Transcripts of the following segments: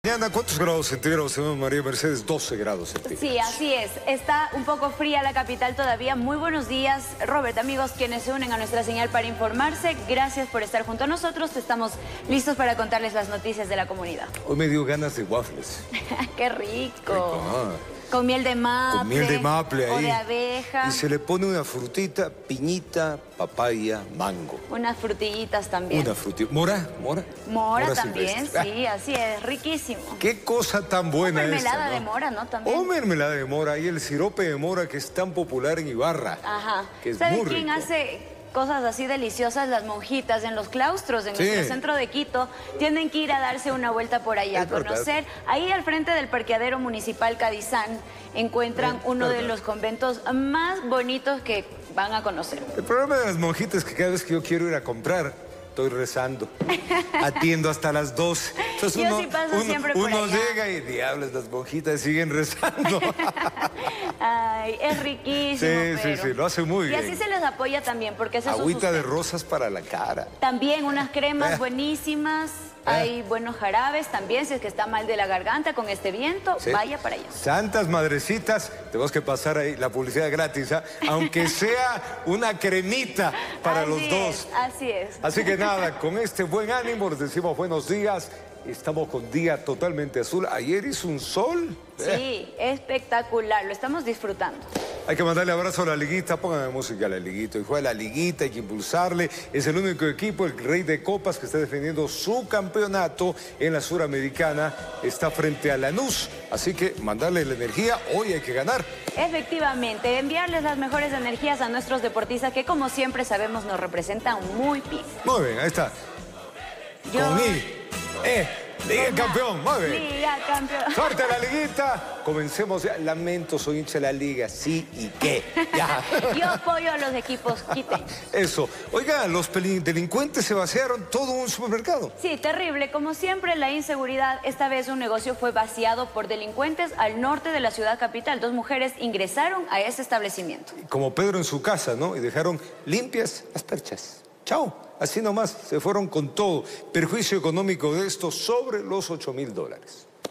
Mañana, ¿cuántos grados centígrados tenemos, María Mercedes? 12 grados centígrados. Sí, así es. Está un poco fría la capital todavía. Muy buenos días, Robert. Amigos quienes se unen a nuestra señal para informarse, gracias por estar junto a nosotros. Estamos listos para contarles las noticias de la comunidad. Hoy me dio ganas de waffles. ¡Qué rico! Con miel de maple. Con miel de maple ahí. O de abeja. Y se le pone una frutita, piñita, papaya, mango. Unas frutillitas también. Una frutita. ¿Mora? Mora también, silvestre. sí, así es, riquísimo. Qué cosa tan buena esta, ¿no? Mermelada de mora, ¿no? También. O mermelada de mora y el sirope de mora que es tan popular en Ibarra. Ajá. Que es ¿Sabe muy quién rico. hace cosas así deliciosas? Las monjitas en los claustros, en nuestro centro de Quito. Tienen que ir a darse una vuelta por allá, a conocer. Ahí al frente del parqueadero municipal Cadizán encuentran uno de los conventos más bonitos que van a conocer. El problema de las monjitas es que cada vez que yo quiero ir a comprar, estoy rezando. Atiendo hasta las 12. Entonces Yo sí paso siempre por uno allá. llega y diablos, las monjitas siguen rezando. Ay, es riquísimo. Sí, lo hace muy bien. Y así se les apoya también, porque ese es su Agüita de sustento. rosas para la cara. También unas cremas buenísimas. Hay buenos jarabes también, si es que está mal de la garganta con este viento, vaya para allá. Santas madrecitas, tenemos que pasar ahí la publicidad gratis, ¿ah? Aunque sea una cremita para los dos. Así es. Así que nada, con este buen ánimo les decimos buenos días. Estamos con día totalmente azul. Ayer hizo un sol. Sí, espectacular, lo estamos disfrutando. Hay que mandarle abrazo a la liguita, pónganme música a la liguita. Y juega la liguita, hay que impulsarle. Es el único equipo, el rey de copas, que está defendiendo su campeonato en la Suramericana. Está frente a Lanús, así que mandarle la energía, hoy hay que ganar. Efectivamente, enviarles las mejores energías a nuestros deportistas que como siempre sabemos nos representan muy bien. Muy bien, ahí está. Con Liga Campeón, muy bien. Liga Campeón. Suerte a la liguita. Comencemos ya. Lamento, soy hincha de la liga. Sí y qué. Ya. Yo apoyo a los equipos quiteños. Eso. Oiga, los delincuentes se vaciaron todo un supermercado. Sí, terrible. Como siempre, la inseguridad. Esta vez un negocio fue vaciado por delincuentes al norte de la ciudad capital. 2 mujeres ingresaron a ese establecimiento. Como Pedro en su casa, ¿no? Y dejaron limpias las perchas. Chao. Así nomás, se fueron con todo. Perjuicio económico de esto sobre los $8.000.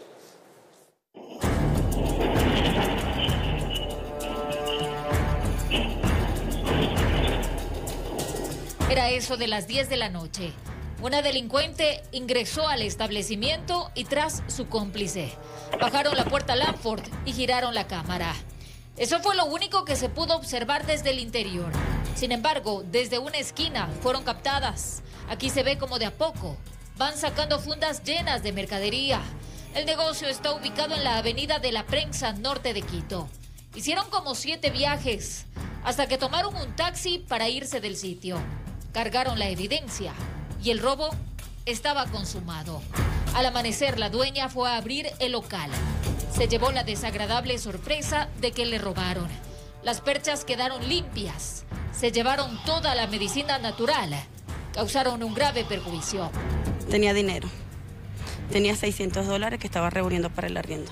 Era eso de las 10 de la noche. Una delincuente ingresó al establecimiento y tras su cómplice. Bajaron la puerta Lanford y giraron la cámara. Eso fue lo único que se pudo observar desde el interior. Sin embargo, desde una esquina fueron captadas. Aquí se ve como de a poco van sacando fundas llenas de mercadería. El negocio está ubicado en la avenida de la Prensa, norte de Quito. Hicieron como 7 viajes, hasta que tomaron un taxi para irse del sitio. Cargaron la evidencia y el robo estaba consumado. Al amanecer, la dueña fue a abrir el local. Se llevó la desagradable sorpresa de que le robaron. Las perchas quedaron limpias. Se llevaron toda la medicina natural. Causaron un grave perjuicio. Tenía dinero. Tenía $600 que estaba reuniendo para el arriendo.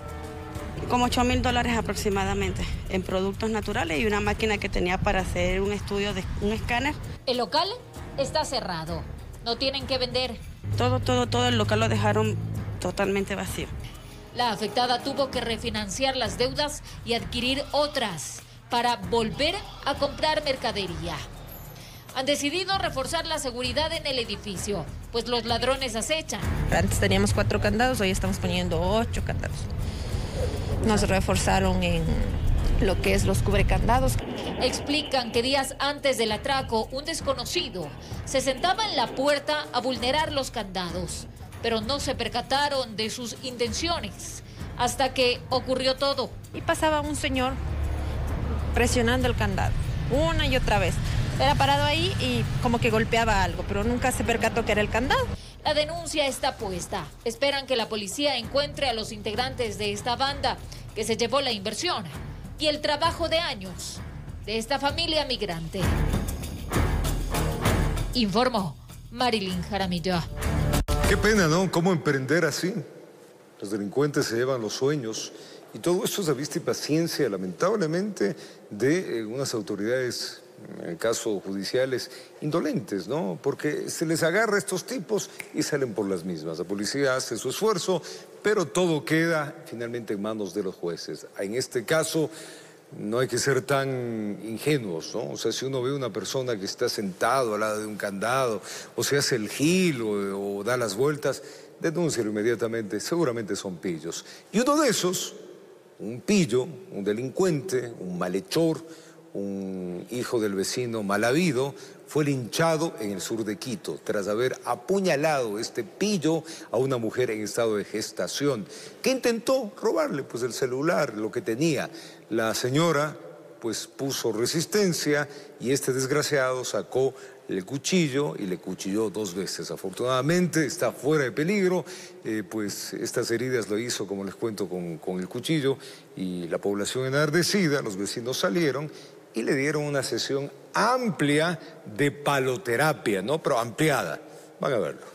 Como $8.000 aproximadamente en productos naturales y una máquina que tenía para hacer un estudio de un escáner. El local está cerrado. No tienen que vender. Todo el local lo dejaron totalmente vacío. La afectada tuvo que refinanciar las deudas y adquirir otras para volver a comprar mercadería. Han decidido reforzar la seguridad en el edificio, pues los ladrones acechan. Antes teníamos 4 candados, hoy estamos poniendo 8 candados. Nos reforzaron en lo que es los cubrecandados. Explican que días antes del atraco, un desconocido se sentaba en la puerta a vulnerar los candados, pero no se percataron de sus intenciones hasta que ocurrió todo. Y pasaba un señor presionando el candado, una y otra vez. Era parado ahí y como que golpeaba algo, pero nunca se percató que era el candado. La denuncia está puesta. Esperan que la policía encuentre a los integrantes de esta banda que se llevó la inversión y el trabajo de años de esta familia migrante. Informó Marilyn Jaramillo. Qué pena, ¿no? ¿Cómo emprender así? Los delincuentes se llevan los sueños y todo esto es a vista y paciencia, lamentablemente, de unas autoridades, en el caso judiciales, indolentes, ¿no? Porque se les agarra a estos tipos y salen por las mismas. La policía hace su esfuerzo, pero todo queda finalmente en manos de los jueces. En este caso, no hay que ser tan ingenuos, ¿no? O sea, si uno ve a una persona que está sentado al lado de un candado, o se hace el gil o da las vueltas, denúncialo inmediatamente, seguramente son pillos. Y uno de esos, un pillo, un delincuente, un malhechor, un hijo del vecino mal habido, fue linchado en el sur de Quito tras haber apuñalado este pillo a una mujer en estado de gestación que intentó robarle pues el celular, lo que tenía. La señora pues puso resistencia y este desgraciado sacó el cuchillo y le cuchilló 2 veces. Afortunadamente está fuera de peligro, pues estas heridas lo hizo, como les cuento, con el cuchillo, y la población enardecida, los vecinos salieron y le dieron una sesión amplia de paloterapia, ¿no? Pero ampliada. Van a verlo.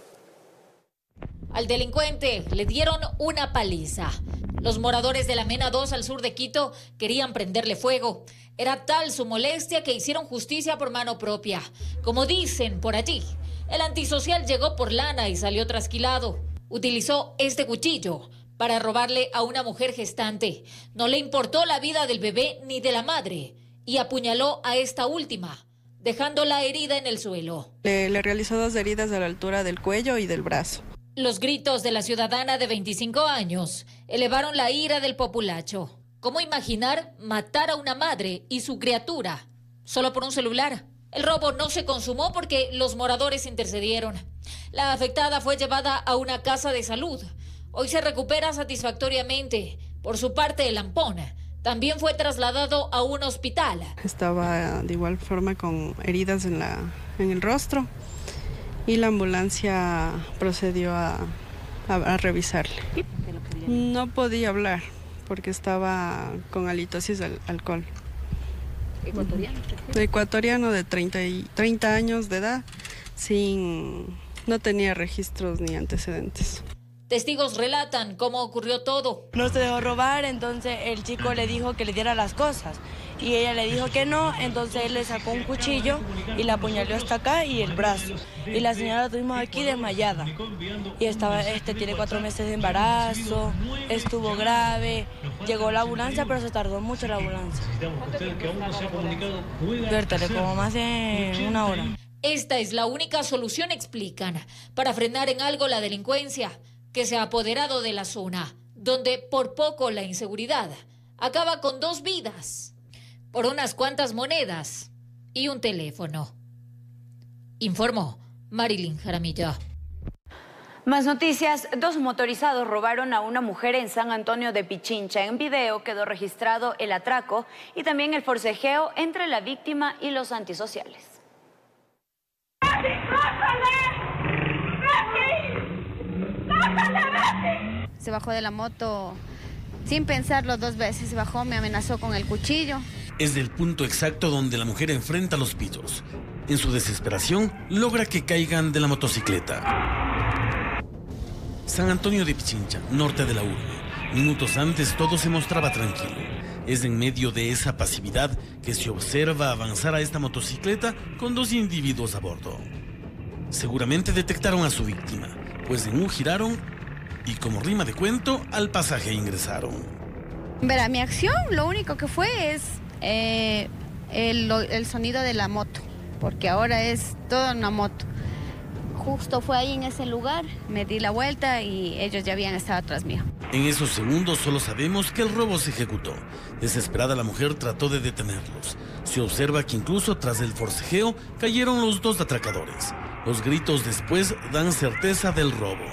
Al delincuente le dieron una paliza. Los moradores de la Mena 2 al sur de Quito querían prenderle fuego. Era tal su molestia que hicieron justicia por mano propia. Como dicen por allí, el antisocial llegó por lana y salió trasquilado. Utilizó este cuchillo para robarle a una mujer gestante. No le importó la vida del bebé ni de la madre y apuñaló a esta última, dejándola herida en el suelo. Le realizó 2 heridas a la altura del cuello y del brazo. Los gritos de la ciudadana de 25 años elevaron la ira del populacho. ¿Cómo imaginar matar a una madre y su criatura solo por un celular? El robo no se consumó porque los moradores intercedieron. La afectada fue llevada a una casa de salud. Hoy se recupera satisfactoriamente. Por su parte, el Lampón también fue trasladado a un hospital. Estaba de igual forma con heridas en el rostro y la ambulancia procedió a revisarle. No podía hablar porque estaba con halitosis al alcohol. ¿Ecuatoriano? Ecuatoriano de 30 años de edad, no tenía registros ni antecedentes. Testigos relatan cómo ocurrió todo. No se dejó robar, entonces el chico le dijo que le diera las cosas y ella le dijo que no, entonces él le sacó un cuchillo y la apuñaló hasta acá y el brazo. Y la señora la tuvimos aquí desmayada y tiene 4 meses de embarazo, estuvo grave, llegó la ambulancia pero se tardó mucho la ambulancia. Vértale, como más de 1 hora. Esta es la única solución, explican, para frenar en algo la delincuencia que se ha apoderado de la zona, donde por poco la inseguridad acaba con 2 vidas, por unas cuantas monedas y un teléfono. Informó Marilyn Jaramillo. Más noticias, 2 motorizados robaron a una mujer en San Antonio de Pichincha. En video quedó registrado el atraco y también el forcejeo entre la víctima y los antisociales. Se bajó de la moto sin pensarlo 2 veces, se bajó, me amenazó con el cuchillo. Es del punto exacto donde la mujer enfrenta a los pillos. En su desesperación, logra que caigan de la motocicleta. San Antonio de Pichincha, norte de la urbe. Minutos antes todo se mostraba tranquilo. Es en medio de esa pasividad que se observa avanzar a esta motocicleta con 2 individuos a bordo. Seguramente detectaron a su víctima, pues en un giraron y como rima de cuento, al pasaje ingresaron. Verá, mi acción lo único que fue es el sonido de la moto, porque ahora es toda una moto. Justo fue ahí en ese lugar, me di la vuelta y ellos ya habían estado atrás mío. En esos segundos solo sabemos que el robo se ejecutó. Desesperada la mujer trató de detenerlos. Se observa que incluso tras el forcejeo cayeron los 2 atracadores. Los gritos después dan certeza del robo.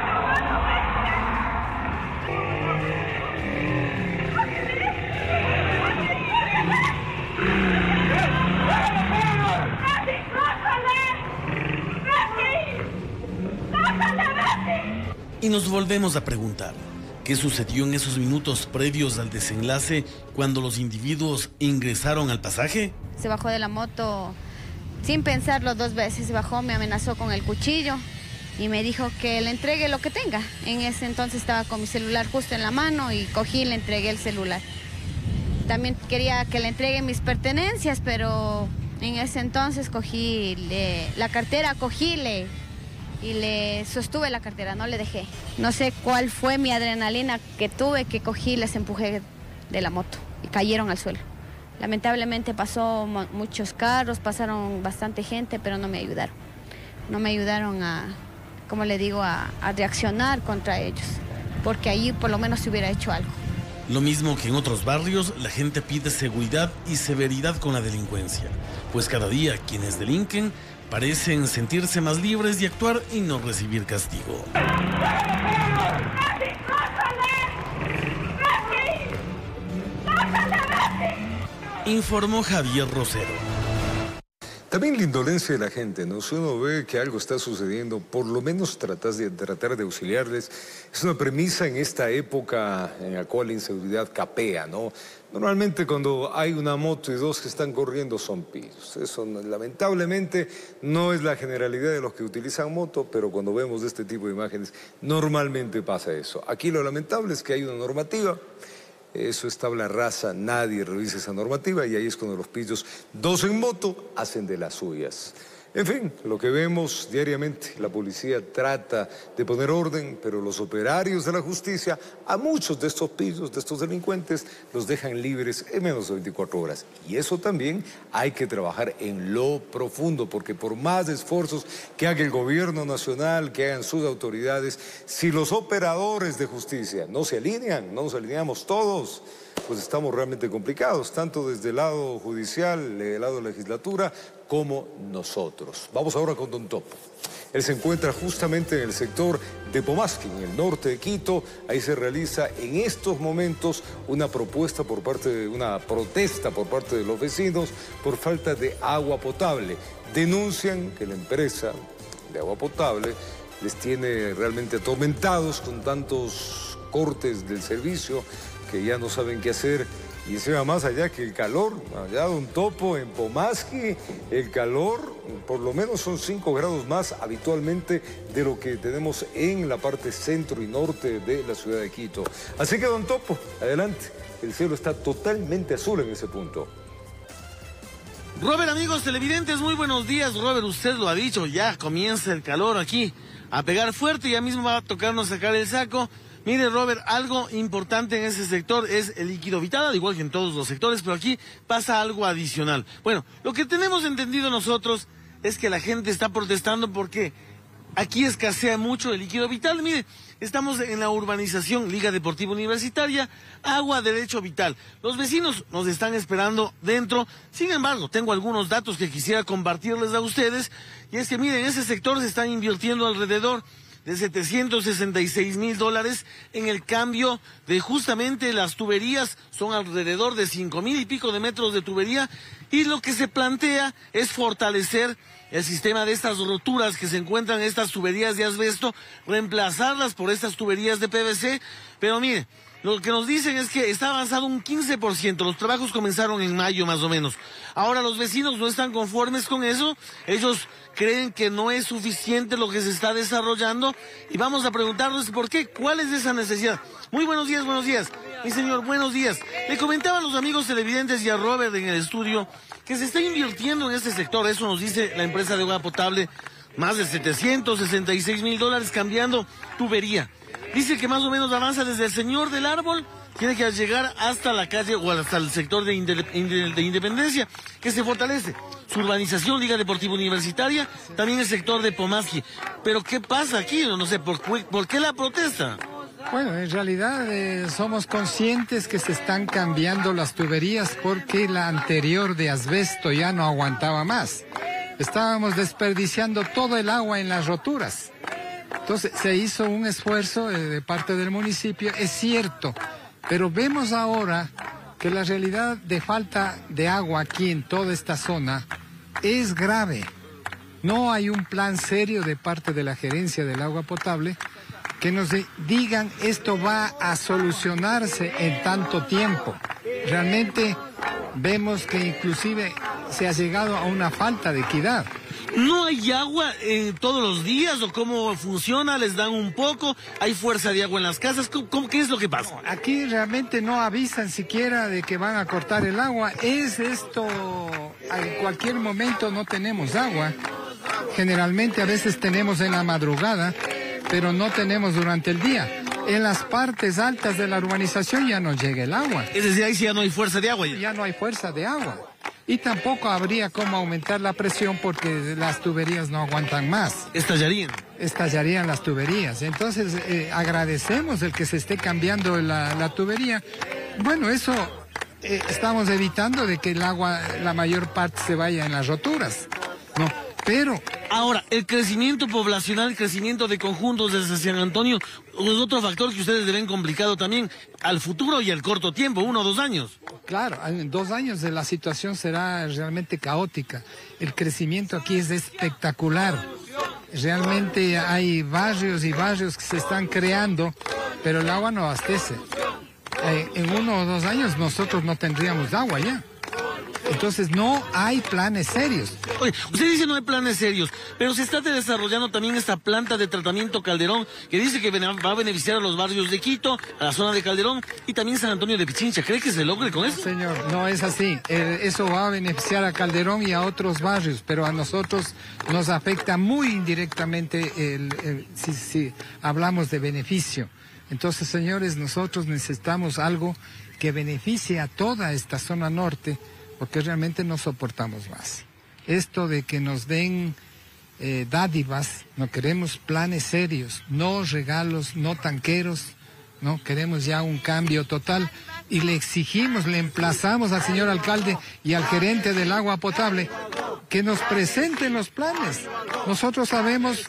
Y nos volvemos a preguntar, ¿qué sucedió en esos minutos previos al desenlace cuando los individuos ingresaron al pasaje? Se bajó de la moto sin pensarlo 2 veces, se bajó, me amenazó con el cuchillo y me dijo que le entregue lo que tenga. En ese entonces estaba con mi celular justo en la mano y cogí y le entregué el celular. También quería que le entregue mis pertenencias, pero en ese entonces cogí la cartera, y le sostuve la cartera, no le dejé. No sé cuál fue mi adrenalina que tuve, que cogí y les empujé de la moto y cayeron al suelo. Lamentablemente pasó muchos carros, pasaron bastante gente, pero no me ayudaron. No me ayudaron a, como le digo, a reaccionar contra ellos, porque ahí por lo menos se hubiera hecho algo. Lo mismo que en otros barrios, la gente pide seguridad y severidad con la delincuencia, pues cada día quienes delinquen parecen sentirse más libres de actuar y no recibir castigo. Informó Javier Rosero. También la indolencia de la gente, ¿no? Si uno ve que algo está sucediendo, por lo menos tratar de auxiliarles. Es una premisa en esta época en la cual la inseguridad capea, ¿no? Normalmente cuando hay una moto y dos que están corriendo son pillos. Eso lamentablemente no es la generalidad de los que utilizan moto, pero cuando vemos este tipo de imágenes normalmente pasa eso. Aquí lo lamentable es que hay una normativa. Eso es tabla rasa, nadie revisa esa normativa y ahí es cuando los pillos, dos en moto, hacen de las suyas. En fin, lo que vemos diariamente, la policía trata de poner orden, pero los operarios de la justicia, a muchos de estos pillos, de estos delincuentes, los dejan libres en menos de 24 horas. Y eso también hay que trabajar en lo profundo, porque por más esfuerzos que haga el gobierno nacional, que hagan sus autoridades, si los operadores de justicia no se alinean, no nos alineamos todos, pues estamos realmente complicados, tanto desde el lado judicial, el lado de la legislatura, como nosotros. Vamos ahora con Don Topo. Él se encuentra justamente en el sector de Pomasqui, en el norte de Quito. Ahí se realiza en estos momentos una protesta por parte de los vecinos por falta de agua potable. Denuncian que la empresa de agua potable les tiene realmente atormentados con tantos cortes del servicio que ya no saben qué hacer. Y encima más allá que el calor, allá Don Topo, en Pomasqui, el calor por lo menos son 5 grados más habitualmente de lo que tenemos en la parte centro y norte de la ciudad de Quito. Así que Don Topo, adelante, el cielo está totalmente azul en ese punto. Robert, amigos televidentes, muy buenos días. Robert, usted lo ha dicho, ya comienza el calor aquí a pegar fuerte, ya mismo va a tocarnos sacar el saco. Mire, Robert, algo importante en ese sector es el líquido vital, al igual que en todos los sectores, pero aquí pasa algo adicional. Bueno, lo que tenemos entendido nosotros es que la gente está protestando porque aquí escasea mucho el líquido vital. Mire, estamos en la urbanización Liga Deportiva Universitaria, Agua Derecho Vital. Los vecinos nos están esperando dentro. Sin embargo, tengo algunos datos que quisiera compartirles a ustedes. Y es que, miren, en ese sector se están invirtiendo alrededor de $766,000 en el cambio de justamente las tuberías. Son alrededor de 5,000 y pico de metros de tubería, y lo que se plantea es fortalecer el sistema de estas roturas que se encuentran en estas tuberías de asbesto, reemplazarlas por estas tuberías de PVC. Pero mire, lo que nos dicen es que está avanzado un 15%, los trabajos comenzaron en mayo más o menos. Ahora los vecinos no están conformes con eso, ellos creen que no es suficiente lo que se está desarrollando, y vamos a preguntarles por qué, cuál es esa necesidad. Muy buenos días, mi señor, buenos días. Le comentaban los amigos televidentes y a Robert en el estudio que se está invirtiendo en este sector, eso nos dice la empresa de agua potable, más de $766,000 cambiando tubería. Dice que más o menos avanza desde el Señor del Árbol, tiene que llegar hasta la calle o hasta el sector de Independencia, que se fortalece. Su urbanización, Liga Deportiva Universitaria, también el sector de Pomasqui. Pero ¿qué pasa aquí? No sé, ¿por qué la protesta? Bueno, en realidad somos conscientes que se están cambiando las tuberías porque la anterior de asbesto ya no aguantaba más. Estábamos desperdiciando todo el agua en las roturas. Entonces se hizo un esfuerzo de parte del municipio, es cierto, pero vemos ahora que la realidad de falta de agua aquí en toda esta zona es grave. No hay un plan serio de parte de la gerencia del agua potable que nos digan esto va a solucionarse en tanto tiempo. Realmente vemos que inclusive se ha llegado a una falta de equidad. ¿No hay agua todos los días o cómo funciona? ¿Les dan un poco? ¿Hay fuerza de agua en las casas? ¿Qué es lo que pasa? Aquí realmente no avisan siquiera de que van a cortar el agua. Es esto, en cualquier momento no tenemos agua. generalmente a veces tenemos en la madrugada, pero no tenemos durante el día. En las partes altas de la urbanización ya no llega el agua. Es decir, ahí sí ya no hay fuerza de agua. Ya no hay fuerza de agua. Y tampoco habría cómo aumentar la presión porque las tuberías no aguantan más. Estallarían. Estallarían las tuberías. Entonces, agradecemos el que se esté cambiando la tubería. Bueno, eso estamos evitando de que el agua, la mayor parte, se vaya en las roturas, ¿no? Pero... Ahora, el crecimiento poblacional, el crecimiento de conjuntos desde San Antonio, es otro factor que ustedes deben complicado también al futuro y al corto tiempo, 1 o 2 años. Claro, en 2 años la situación será realmente caótica. El crecimiento aquí es espectacular. Realmente hay barrios y barrios que se están creando, pero el agua no abastece. En 1 o 2 años nosotros no tendríamos agua ya. Entonces no hay planes serios. Oye, usted dice no hay planes serios, pero se está desarrollando también esta planta de tratamiento Calderón, que dice que va a beneficiar a los barrios de Quito, a la zona de Calderón y también San Antonio de Pichincha. ¿Cree que se logre con eso? Señor, no es así. Eso va a beneficiar a Calderón y a otros barrios, pero a nosotros nos afecta muy indirectamente si hablamos de beneficio. Entonces, señores, nosotros necesitamos algo que beneficie a toda esta zona norte, porque realmente no soportamos más. Esto de que nos den dádivas, no queremos planes serios, no regalos, no tanqueros, no queremos ya un cambio total y le exigimos, le emplazamos al señor alcalde y al gerente del agua potable que nos presenten los planes. Nosotros sabemos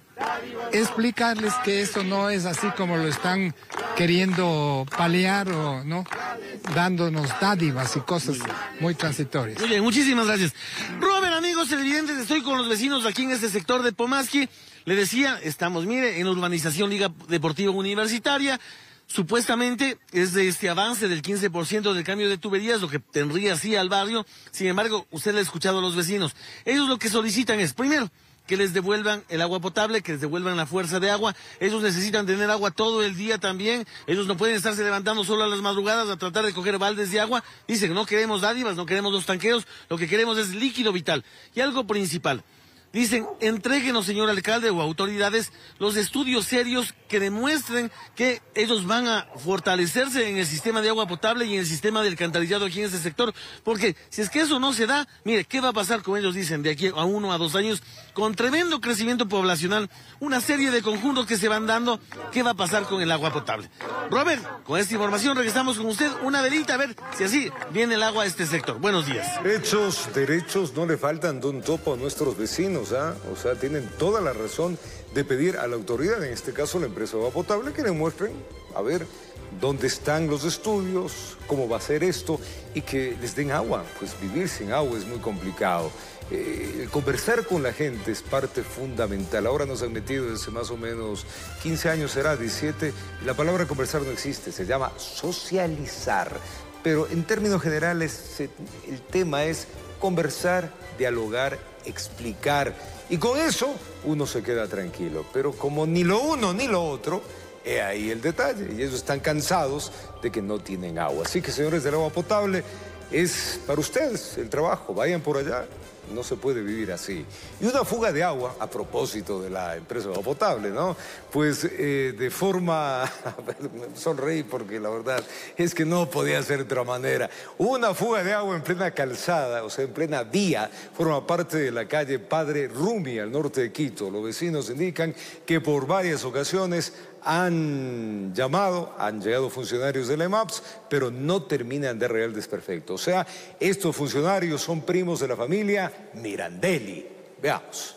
explicarles que eso no es así como lo están queriendo paliar o no, dándonos dádivas y cosas muy transitorias. Muy bien, muchísimas gracias. Robert, amigos, evidente, estoy con los vecinos aquí en este sector de Pomasqui. Le decía, estamos, mire, en la urbanización Liga Deportiva Universitaria. Supuestamente es de este avance del 15% del cambio de tuberías, lo que tendría así al barrio. Sin embargo, usted le ha escuchado a los vecinos. Ellos lo que solicitan es, primero, que les devuelvan el agua potable, que les devuelvan la fuerza de agua. Ellos necesitan tener agua todo el día también. Ellos no pueden estarse levantando solo a las madrugadas a tratar de coger baldes de agua. Dicen, no queremos dádivas, no queremos los tanqueos, lo que queremos es líquido vital. Y algo principal. Dicen, entréguenos, señor alcalde o autoridades, los estudios serios que demuestren que ellos van a fortalecerse en el sistema de agua potable y en el sistema del alcantarillado aquí en este sector. Porque si es que eso no se da, mire, ¿qué va a pasar con ellos? Dicen, de aquí a 1 a 2 años, con tremendo crecimiento poblacional, una serie de conjuntos que se van dando, ¿qué va a pasar con el agua potable? Robert, con esta información regresamos con usted una velita a ver si así viene el agua a este sector. Buenos días. Derechos no le faltan de un topo a nuestros vecinos. O sea, tienen toda la razón de pedir a la autoridad, en este caso la empresa de agua potable, que le muestren, a ver, dónde están los estudios, cómo va a ser esto y que les den agua. Pues vivir sin agua es muy complicado. Conversar con la gente es parte fundamental. Ahora nos han metido desde más o menos 15 años, será 17, y la palabra conversar no existe, se llama socializar. Pero en términos generales el tema es conversar, dialogar, explicar, y con eso uno se queda tranquilo. Pero como ni lo uno ni lo otro, he ahí el detalle, y ellos están cansados de que no tienen agua. Así que, señores del agua potable, es para ustedes el trabajo, vayan por allá. No se puede vivir así. Y una fuga de agua, a propósito de la empresa de agua potable, ¿no? Pues de forma... sonreí porque la verdad es que no podía ser de otra manera. Una fuga de agua en plena calzada, o sea, en plena vía, forma parte de la calle Padre Rumi, al norte de Quito. Los vecinos indican que por varias ocasiones han llegado funcionarios del EMAPS, pero no terminan de arreglar el desperfecto. O sea, estos funcionarios son primos de la familia Mirandelli. Veamos.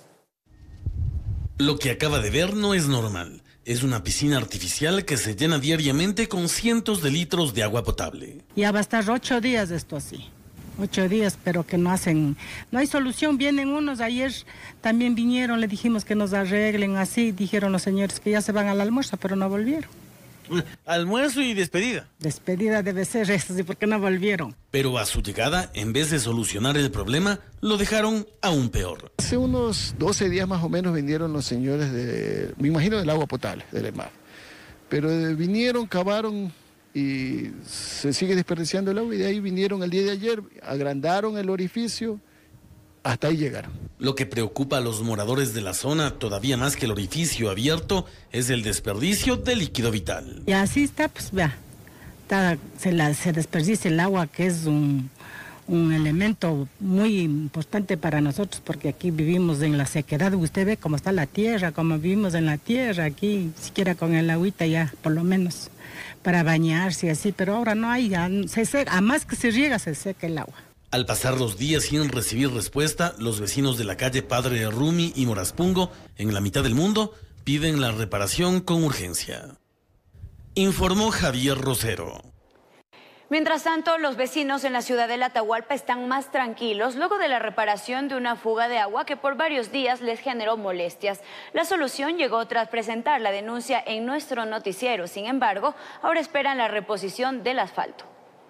Lo que acaba de ver no es normal. Es una piscina artificial que se llena diariamente con cientos de litros de agua potable. Ya va a estar 8 días esto así. 8 días, pero que no hay solución. Vienen unos, ayer también vinieron, le dijimos que nos arreglen así, dijeron los señores que ya se van al almuerzo, pero no volvieron. Almuerzo y despedida. Despedida debe ser eso, sí, porque no volvieron. Pero a su llegada, en vez de solucionar el problema, lo dejaron aún peor. Hace unos 12 días más o menos vinieron los señores me imagino del agua potable, del EMAP. Pero vinieron, cavaron y se sigue desperdiciando el agua, y de ahí vinieron el día de ayer, agrandaron el orificio, hasta ahí llegaron. Lo que preocupa a los moradores de la zona, todavía más que el orificio abierto, es el desperdicio de líquido vital. Y así está, pues vea, se desperdicia el agua, que es un elemento muy importante para nosotros, porque aquí vivimos en la sequedad. Usted ve cómo está la tierra, cómo vivimos en la tierra, aquí siquiera con el agüita ya, por lo menos, para bañarse y así, pero ahora no hay, ya se seca, a más que se riega, se seca el agua. Al pasar los días sin recibir respuesta, los vecinos de la calle Padre Rumi y Moraspungo, en la mitad del mundo, piden la reparación con urgencia. Informó Javier Rosero. Mientras tanto, los vecinos en la ciudad de Atahualpa están más tranquilos luego de la reparación de una fuga de agua que por varios días les generó molestias. La solución llegó tras presentar la denuncia en nuestro noticiero. Sin embargo, ahora esperan la reposición del asfalto.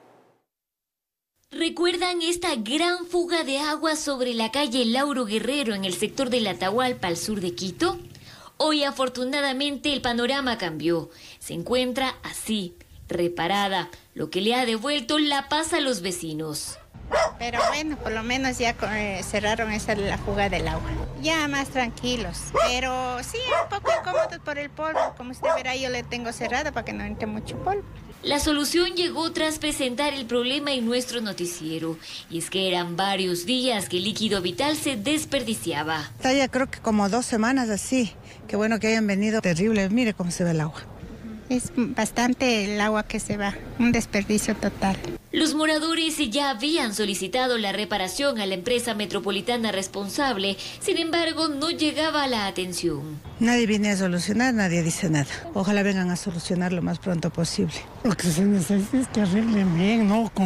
¿Recuerdan esta gran fuga de agua sobre la calle Lauro Guerrero en el sector de Atahualpa al sur de Quito? Hoy afortunadamente el panorama cambió. Se encuentra así, reparada, lo que le ha devuelto la paz a los vecinos. Pero bueno, por lo menos ya cerraron la fuga del agua. Ya más tranquilos, pero sí, un poco incómodos por el polvo. Como usted verá, yo le tengo cerrada para que no entre mucho polvo. La solución llegó tras presentar el problema en nuestro noticiero. Y es que eran varios días que el líquido vital se desperdiciaba. Está ya creo que como 2 semanas así. Qué bueno que hayan venido. Terrible, mire cómo se ve el agua. Es bastante el agua que se va, un desperdicio total. Los moradores ya habían solicitado la reparación a la empresa metropolitana responsable, sin embargo no llegaba la atención. Nadie viene a solucionar, nadie dice nada. Ojalá vengan a solucionar lo más pronto posible. Lo que se necesita es que arreglen bien,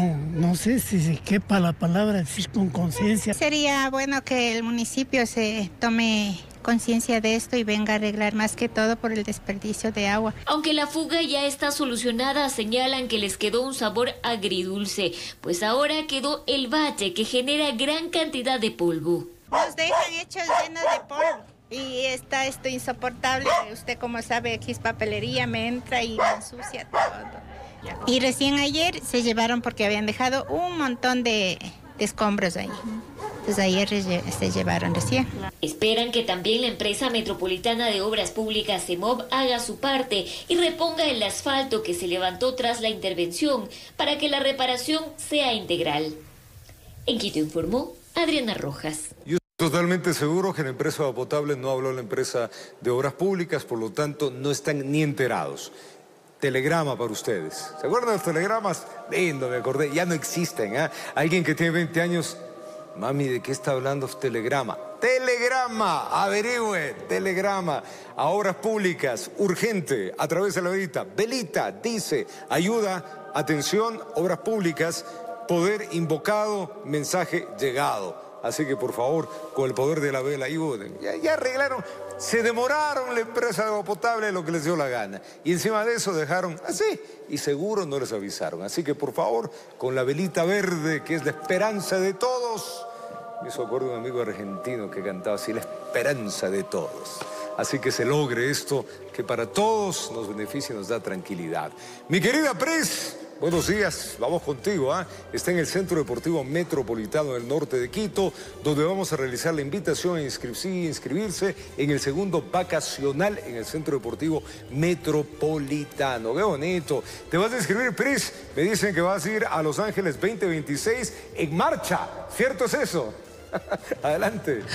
no sé si se quepa la palabra, decir con conciencia. Sería bueno que el municipio se tome conciencia de esto y venga a arreglar más que todo por el desperdicio de agua. Aunque la fuga ya está solucionada, señalan que les quedó un sabor agridulce, pues ahora quedó el bache que genera gran cantidad de polvo. Nos dejan hechos llenos de polvo y está esto insoportable. Usted como sabe, aquí es papelería, me entra y me ensucia todo. Y recién ayer se llevaron porque habían dejado un montón de escombros ahí. Entonces ayer se llevaron recién. Esperan que también la empresa metropolitana de obras públicas CEMOB haga su parte y reponga el asfalto que se levantó tras la intervención para que la reparación sea integral. En Quito informó Adriana Rojas. Yo estoy totalmente seguro que la empresa de agua potable no habló a la empresa de obras públicas, por lo tanto no están ni enterados. Telegrama para ustedes. ¿Se acuerdan de los telegramas? Lindo, me acordé. Ya no existen, ¿eh? Alguien que tiene 20 años... Mami, ¿de qué está hablando Telegrama? ¡Telegrama! Averigüe, Telegrama. A obras públicas, urgente, a través de la velita. Velita, dice, ayuda, atención, obras públicas, poder invocado, mensaje llegado. Así que, por favor, con el poder de la vela, ayuden. Ya arreglaron, se demoraron la empresa de agua potable lo que les dio la gana. Y encima de eso dejaron así, y seguro no les avisaron. Así que, por favor, con la velita verde, que es la esperanza de todos. Me hizo acuerdo un amigo argentino que cantaba así, la esperanza de todos. Así que se logre esto, que para todos nos beneficia y nos da tranquilidad. Mi querida Pris, buenos días, vamos contigo, ¿eh? Está en el Centro Deportivo Metropolitano del Norte de Quito, donde vamos a realizar la invitación a inscribirse en el segundo vacacional en el Centro Deportivo Metropolitano. ¡Qué bonito! ¿Te vas a inscribir, Pris? Me dicen que vas a ir a Los Ángeles 2026 en marcha. ¿Cierto es eso? Adelante.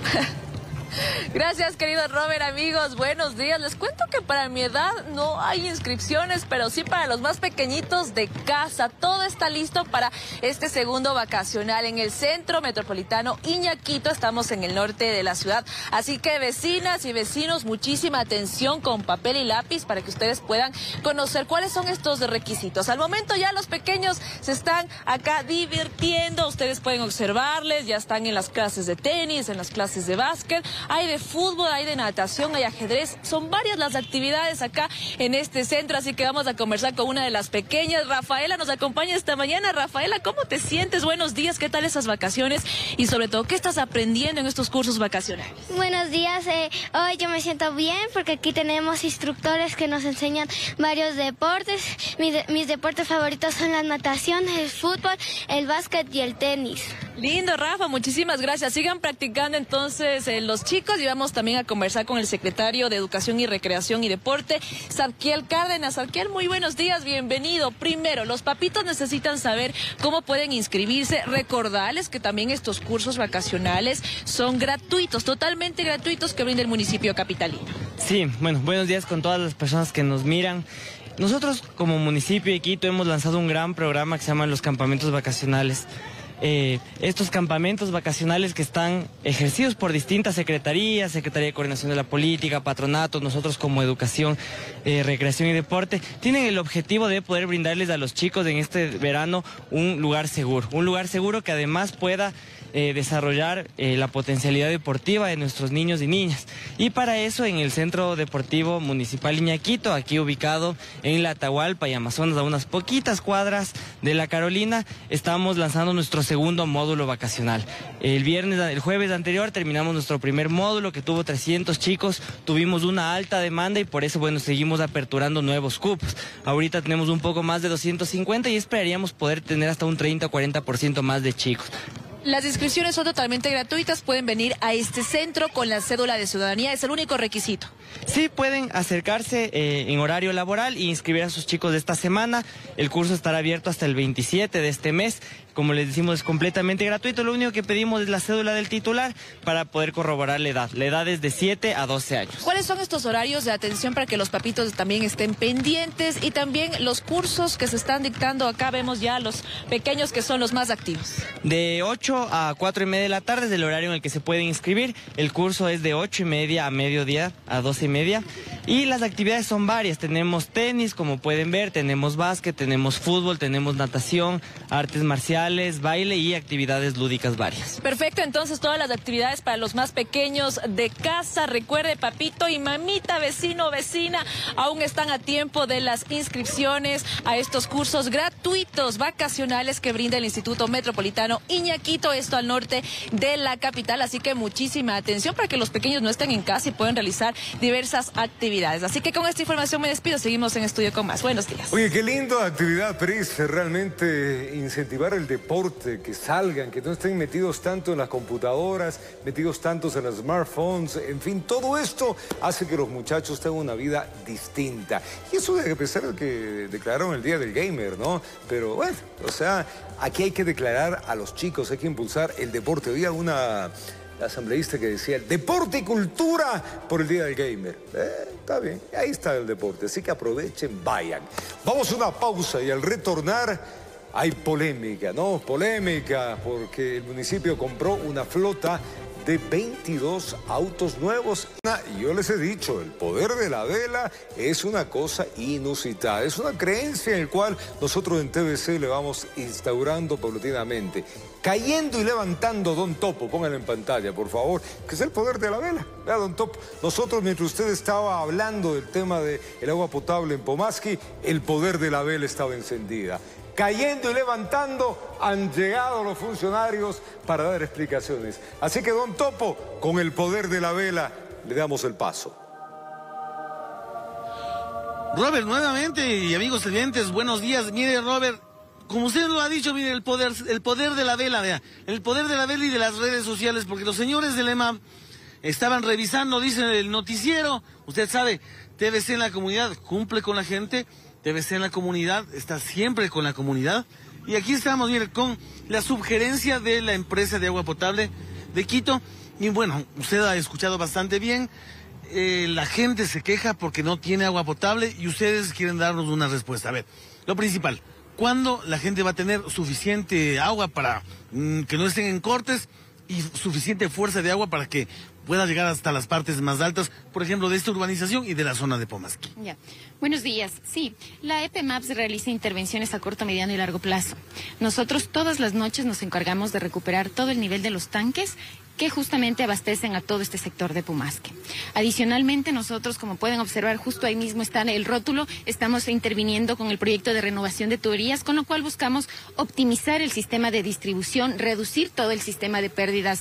Gracias, querido Robert, amigos, buenos días. Les cuento que para mi edad no hay inscripciones, pero sí para los más pequeñitos de casa. Todo está listo para este segundo vacacional en el Centro Metropolitano Iñaquito. Estamos en el norte de la ciudad, así que vecinas y vecinos, muchísima atención con papel y lápiz para que ustedes puedan conocer cuáles son estos requisitos. Al momento ya los pequeños se están acá divirtiendo, ustedes pueden observarles, ya están en las clases de tenis, en las clases de básquet. Hay de fútbol, hay de natación, hay ajedrez. Son varias las actividades acá en este centro, así que vamos a conversar con una de las pequeñas. Rafaela nos acompaña esta mañana. Rafaela, ¿cómo te sientes? Buenos días, ¿qué tal esas vacaciones? Y sobre todo, ¿qué estás aprendiendo en estos cursos vacacionales? Buenos días, hoy yo me siento bien porque aquí tenemos instructores que nos enseñan varios deportes. Mis deportes favoritos son la natación, el fútbol, el básquet y el tenis. Lindo, Rafa, muchísimas gracias. Sigan practicando entonces los chicos y vamos también a conversar con el secretario de Educación y Recreación y Deporte, Zadkiel Cárdenas. Zadkiel, muy buenos días, bienvenido. Primero, los papitos necesitan saber cómo pueden inscribirse. Recordarles que también estos cursos vacacionales son gratuitos, totalmente gratuitos, que brinda el municipio capitalino. Sí, bueno, buenos días con todas las personas que nos miran. Nosotros como municipio de Quito hemos lanzado un gran programa que se llama los campamentos vacacionales. Estos campamentos vacacionales que están ejercidos por distintas secretarías, Secretaría de Coordinación de la Política, Patronatos, nosotros como Educación, Recreación y Deporte, tienen el objetivo de poder brindarles a los chicos en este verano un lugar seguro que además pueda desarrollar la potencialidad deportiva de nuestros niños y niñas. Y para eso en el Centro Deportivo Municipal Iñaquito, aquí ubicado en la Atahualpa y Amazonas, a unas poquitas cuadras de la Carolina, estamos lanzando nuestro segundo módulo vacacional. El jueves anterior terminamos nuestro primer módulo que tuvo 300 chicos, tuvimos una alta demanda y por eso, bueno, seguimos aperturando nuevos cupos. Ahorita tenemos un poco más de 250 y esperaríamos poder tener hasta un 30 o 40% más de chicos. Las inscripciones son totalmente gratuitas, pueden venir a este centro con la cédula de ciudadanía, es el único requisito. Sí, pueden acercarse en horario laboral e inscribir a sus chicos de esta semana. El curso estará abierto hasta el 27 de este mes. Como les decimos, es completamente gratuito. Lo único que pedimos es la cédula del titular para poder corroborar la edad. La edad es de 7 a 12 años. ¿Cuáles son estos horarios de atención para que los papitos también estén pendientes? Y también los cursos que se están dictando. Acá vemos ya los pequeños que son los más activos. De 8 a 4:30 de la tarde es el horario en el que se pueden inscribir. El curso es de 8:30 a mediodía, a 12:30. Y las actividades son varias. Tenemos tenis, como pueden ver, tenemos básquet, tenemos fútbol, tenemos natación, artes marciales, baile y actividades lúdicas varias. Perfecto, entonces todas las actividades para los más pequeños de casa. Recuerde, papito y mamita, vecino o vecina, aún están a tiempo de las inscripciones a estos cursos gratuitos vacacionales que brinda el Instituto Metropolitano Iñaquito, esto al norte de la capital. Así que muchísima atención para que los pequeños no estén en casa y puedan realizar diversas actividades. Así que con esta información me despido, seguimos en estudio con más. Buenos días. Oye, qué linda actividad, Pris, realmente incentivar el deporte, que salgan, que no estén metidos tanto en las computadoras, metidos tantos en los smartphones, en fin, todo esto hace que los muchachos tengan una vida distinta. Y eso debe pesar el que declararon el Día del Gamer, ¿no? Pero bueno, o sea, aquí hay que declarar a los chicos, hay que impulsar el deporte. Había una asambleísta que decía, deporte y cultura por el Día del Gamer. Está bien, ahí está el deporte, así que aprovechen, vayan. Vamos a una pausa y al retornar hay polémica, ¿no? Polémica porque el municipio compró una flota de 22 autos nuevos. Yo les he dicho, el poder de la vela es una cosa inusitada. Es una creencia en la cual nosotros en TVC le vamos instaurando paulatinamente. Cayendo y levantando, Don Topo, pónganlo en pantalla, por favor, que es el poder de la vela. Vea, Don Topo, nosotros mientras usted estaba hablando del tema del agua potable en Pomaski, el poder de la vela estaba encendida. Cayendo y levantando, han llegado los funcionarios para dar explicaciones. Así que, Don Topo, con el poder de la vela, le damos el paso. Robert, nuevamente, y amigos televidentes, buenos días. Mire, Robert, como usted lo ha dicho, mire, el poder de la vela, vea, el poder de la vela y de las redes sociales, porque los señores del EMAP estaban revisando, dicen el noticiero, usted sabe, TVC en la comunidad cumple con la gente, TVC en la comunidad está siempre con la comunidad, y aquí estamos, mire, con la sugerencia de la empresa de agua potable de Quito, y bueno, usted ha escuchado bastante bien, la gente se queja porque no tiene agua potable y ustedes quieren darnos una respuesta. A ver, lo principal, ¿cuándo la gente va a tener suficiente agua para que no estén en cortes y suficiente fuerza de agua para que pueda llegar hasta las partes más altas, por ejemplo, de esta urbanización y de la zona de Pomaski? Ya. Buenos días. Sí, la EPMAPS realiza intervenciones a corto, mediano y largo plazo. Nosotros todas las noches nos encargamos de recuperar todo el nivel de los tanques que justamente abastecen a todo este sector de Pomaski. Adicionalmente, nosotros, como pueden observar, justo ahí mismo está el rótulo, estamos interviniendo con el proyecto de renovación de tuberías, con lo cual buscamos optimizar el sistema de distribución, reducir todo el sistema de pérdidas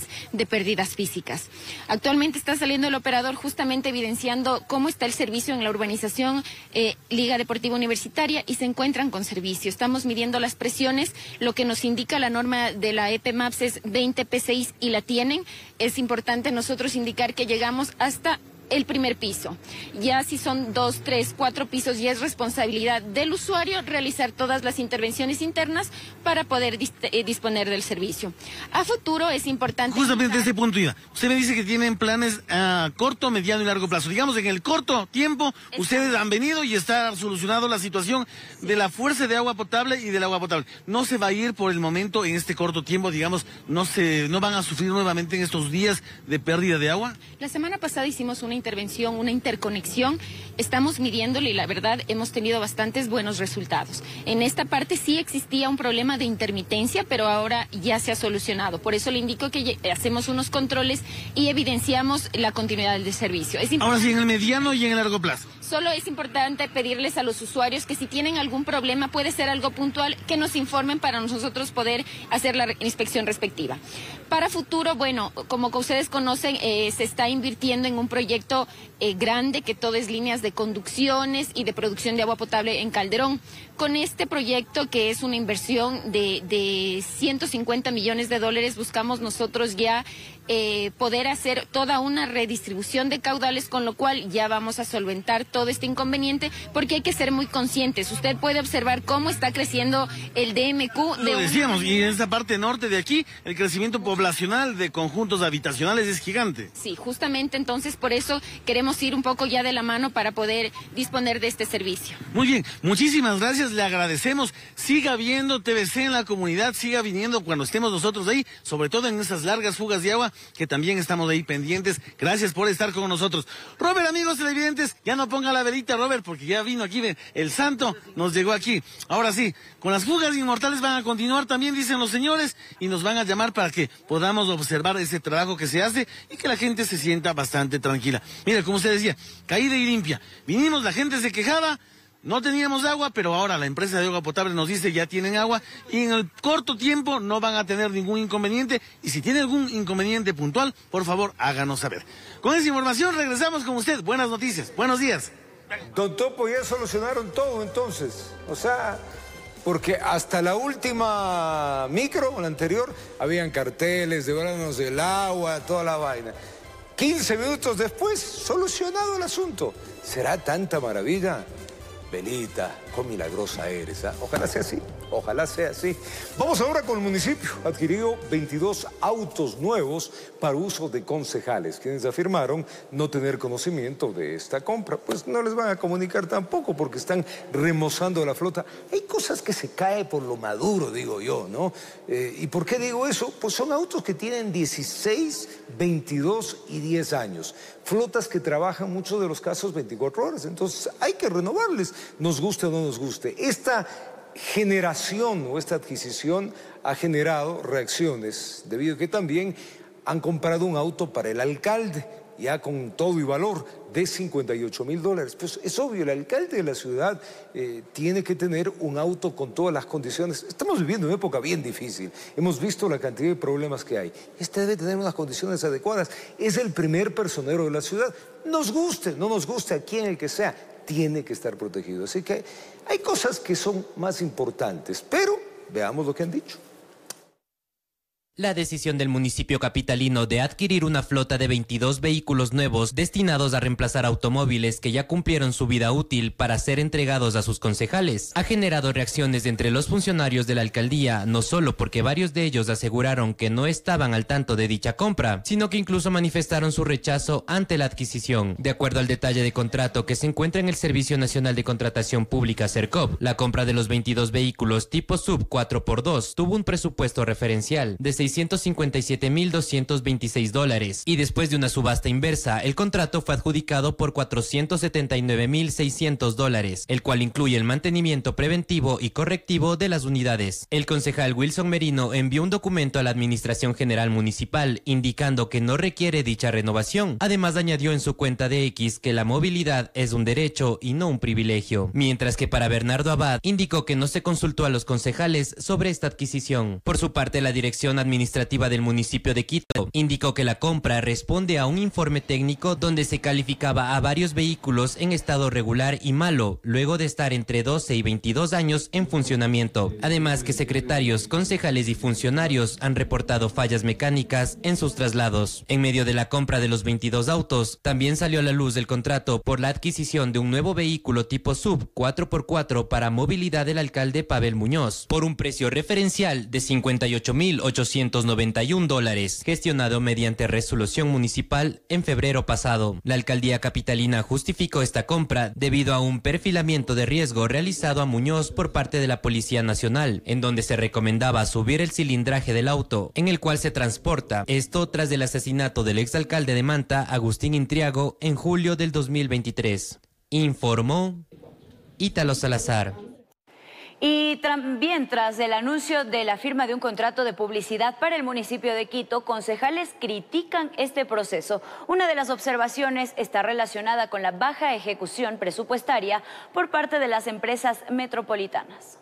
físicas. Actualmente está saliendo el operador justamente evidenciando cómo está el servicio en la urbanización Liga Deportiva Universitaria y se encuentran con servicio. Estamos midiendo las presiones, lo que nos indica la norma de la EPMAPS es 20 P6 y la tienen. Es importante nosotros indicar que llegamos hasta el primer piso. Ya si son 2, 3, 4 pisos, ya es responsabilidad del usuario realizar todas las intervenciones internas para poder disponer del servicio. A futuro es importante... Justamente este punto iba. Usted me dice que tienen planes a corto, mediano y largo plazo. Digamos, en el corto tiempo, ustedes han venido y está solucionado la situación de la fuerza de agua potable y del agua potable. No se va a ir por el momento en este corto tiempo, digamos, no van a sufrir nuevamente en estos días de pérdida de agua. La semana pasada hicimos una intervención, una interconexión, estamos midiéndole y la verdad hemos tenido bastantes buenos resultados. En esta parte sí existía un problema de intermitencia, pero ahora ya se ha solucionado. Por eso le indico que hacemos unos controles y evidenciamos la continuidad del servicio. Ahora sí, en el mediano y en el largo plazo. Solo es importante pedirles a los usuarios que si tienen algún problema, puede ser algo puntual, que nos informen para nosotros poder hacer la inspección respectiva. Para futuro, bueno, como ustedes conocen, se está invirtiendo en un proyecto grande, que todo es líneas de conducciones y de producción de agua potable en Calderón. Con este proyecto, que es una inversión de 150 millones de dólares, buscamos nosotros ya poder hacer toda una redistribución de caudales, con lo cual ya vamos a solventar todo este inconveniente, porque hay que ser muy conscientes. Usted puede observar cómo está creciendo el DMQ. Lo decíamos, y en esta parte norte de aquí, el crecimiento poblacional de conjuntos habitacionales es gigante. Sí, justamente, entonces por eso queremos ir un poco ya de la mano para poder disponer de este servicio. Muy bien, muchísimas gracias, le agradecemos. Siga viendo TVC en la comunidad, siga viniendo cuando estemos nosotros ahí, sobre todo en esas largas fugas de agua, que también estamos ahí pendientes. Gracias por estar con nosotros. Robert, amigos televidentes, ya no ponga la velita, Robert, porque ya vino aquí, el santo nos llegó aquí. Ahora sí, con las fugas inmortales van a continuar también, dicen los señores, y nos van a llamar para que podamos observar ese trabajo que se hace y que la gente se sienta bastante tranquila. Mira, como usted decía, caída y limpia. Vinimos, la gente se quejaba, no teníamos agua, pero ahora la empresa de agua potable nos dice ya tienen agua y en el corto tiempo no van a tener ningún inconveniente. Y si tiene algún inconveniente puntual, por favor, háganos saber. Con esa información regresamos con usted. Buenas noticias. Buenos días. Don Topo, ya solucionaron todo entonces. O sea, porque hasta la última micro, la anterior, habían carteles, devolvernos del agua, toda la vaina. 15 minutos después, solucionado el asunto. ¿Será tanta maravilla? Belita, cuán milagrosa eres, ¿eh? Ojalá sea así, ojalá sea así. Vamos ahora con el municipio. Adquirió 22 autos nuevos para uso de concejales, quienes afirmaron no tener conocimiento de esta compra. Pues no les van a comunicar tampoco porque están remozando la flota. Hay cosas que se caen por lo maduro, digo yo, ¿no? ¿Y por qué digo eso? Pues son autos que tienen 16, 22 y 10 años. Flotas que trabajan muchos de los casos 24 horas. Entonces hay que renovarles, nos guste o no nos guste. Esta generación o esta adquisición ha generado reacciones, debido a que también han comprado un auto para el alcalde, ya con todo y valor de $58.000. Pues es obvio, el alcalde de la ciudad tiene que tener un auto con todas las condiciones. Estamos viviendo una época bien difícil. Hemos visto la cantidad de problemas que hay. Este debe tener unas condiciones adecuadas. Es el primer personero de la ciudad. Nos guste, no nos guste, a quien el que sea, tiene que estar protegido. Así que hay cosas que son más importantes, pero veamos lo que han dicho. La decisión del municipio capitalino de adquirir una flota de 22 vehículos nuevos destinados a reemplazar automóviles que ya cumplieron su vida útil para ser entregados a sus concejales ha generado reacciones entre los funcionarios de la alcaldía, no solo porque varios de ellos aseguraron que no estaban al tanto de dicha compra, sino que incluso manifestaron su rechazo ante la adquisición. De acuerdo al detalle de contrato que se encuentra en el Servicio Nacional de Contratación Pública CERCOP, la compra de los 22 vehículos tipo sub 4x2 tuvo un presupuesto referencial de $657.226 dólares y después de una subasta inversa, el contrato fue adjudicado por $479.600 dólares, el cual incluye el mantenimiento preventivo y correctivo de las unidades. El concejal Wilson Merino envió un documento a la Administración General Municipal indicando que no requiere dicha renovación. Además, añadió en su cuenta de X que la movilidad es un derecho y no un privilegio. Mientras que para Bernardo Abad indicó que no se consultó a los concejales sobre esta adquisición. Por su parte, la Dirección Administrativa del municipio de Quito indicó que la compra responde a un informe técnico donde se calificaba a varios vehículos en estado regular y malo, luego de estar entre 12 y 22 años en funcionamiento. Además que secretarios, concejales y funcionarios han reportado fallas mecánicas en sus traslados. En medio de la compra de los 22 autos, también salió a la luz el contrato por la adquisición de un nuevo vehículo tipo SUV 4x4 para movilidad del alcalde Pavel Muñoz, por un precio referencial de $58.891 dólares, gestionado mediante resolución municipal en febrero pasado. La alcaldía capitalina justificó esta compra debido a un perfilamiento de riesgo realizado a Muñoz por parte de la Policía Nacional, en donde se recomendaba subir el cilindraje del auto en el cual se transporta, esto tras el asesinato del exalcalde de Manta, Agustín Intriago, en julio del 2023. Informó Ítalo Salazar. Y también tras el anuncio de la firma de un contrato de publicidad para el municipio de Quito, concejales critican este proceso. Una de las observaciones está relacionada con la baja ejecución presupuestaria por parte de las empresas metropolitanas.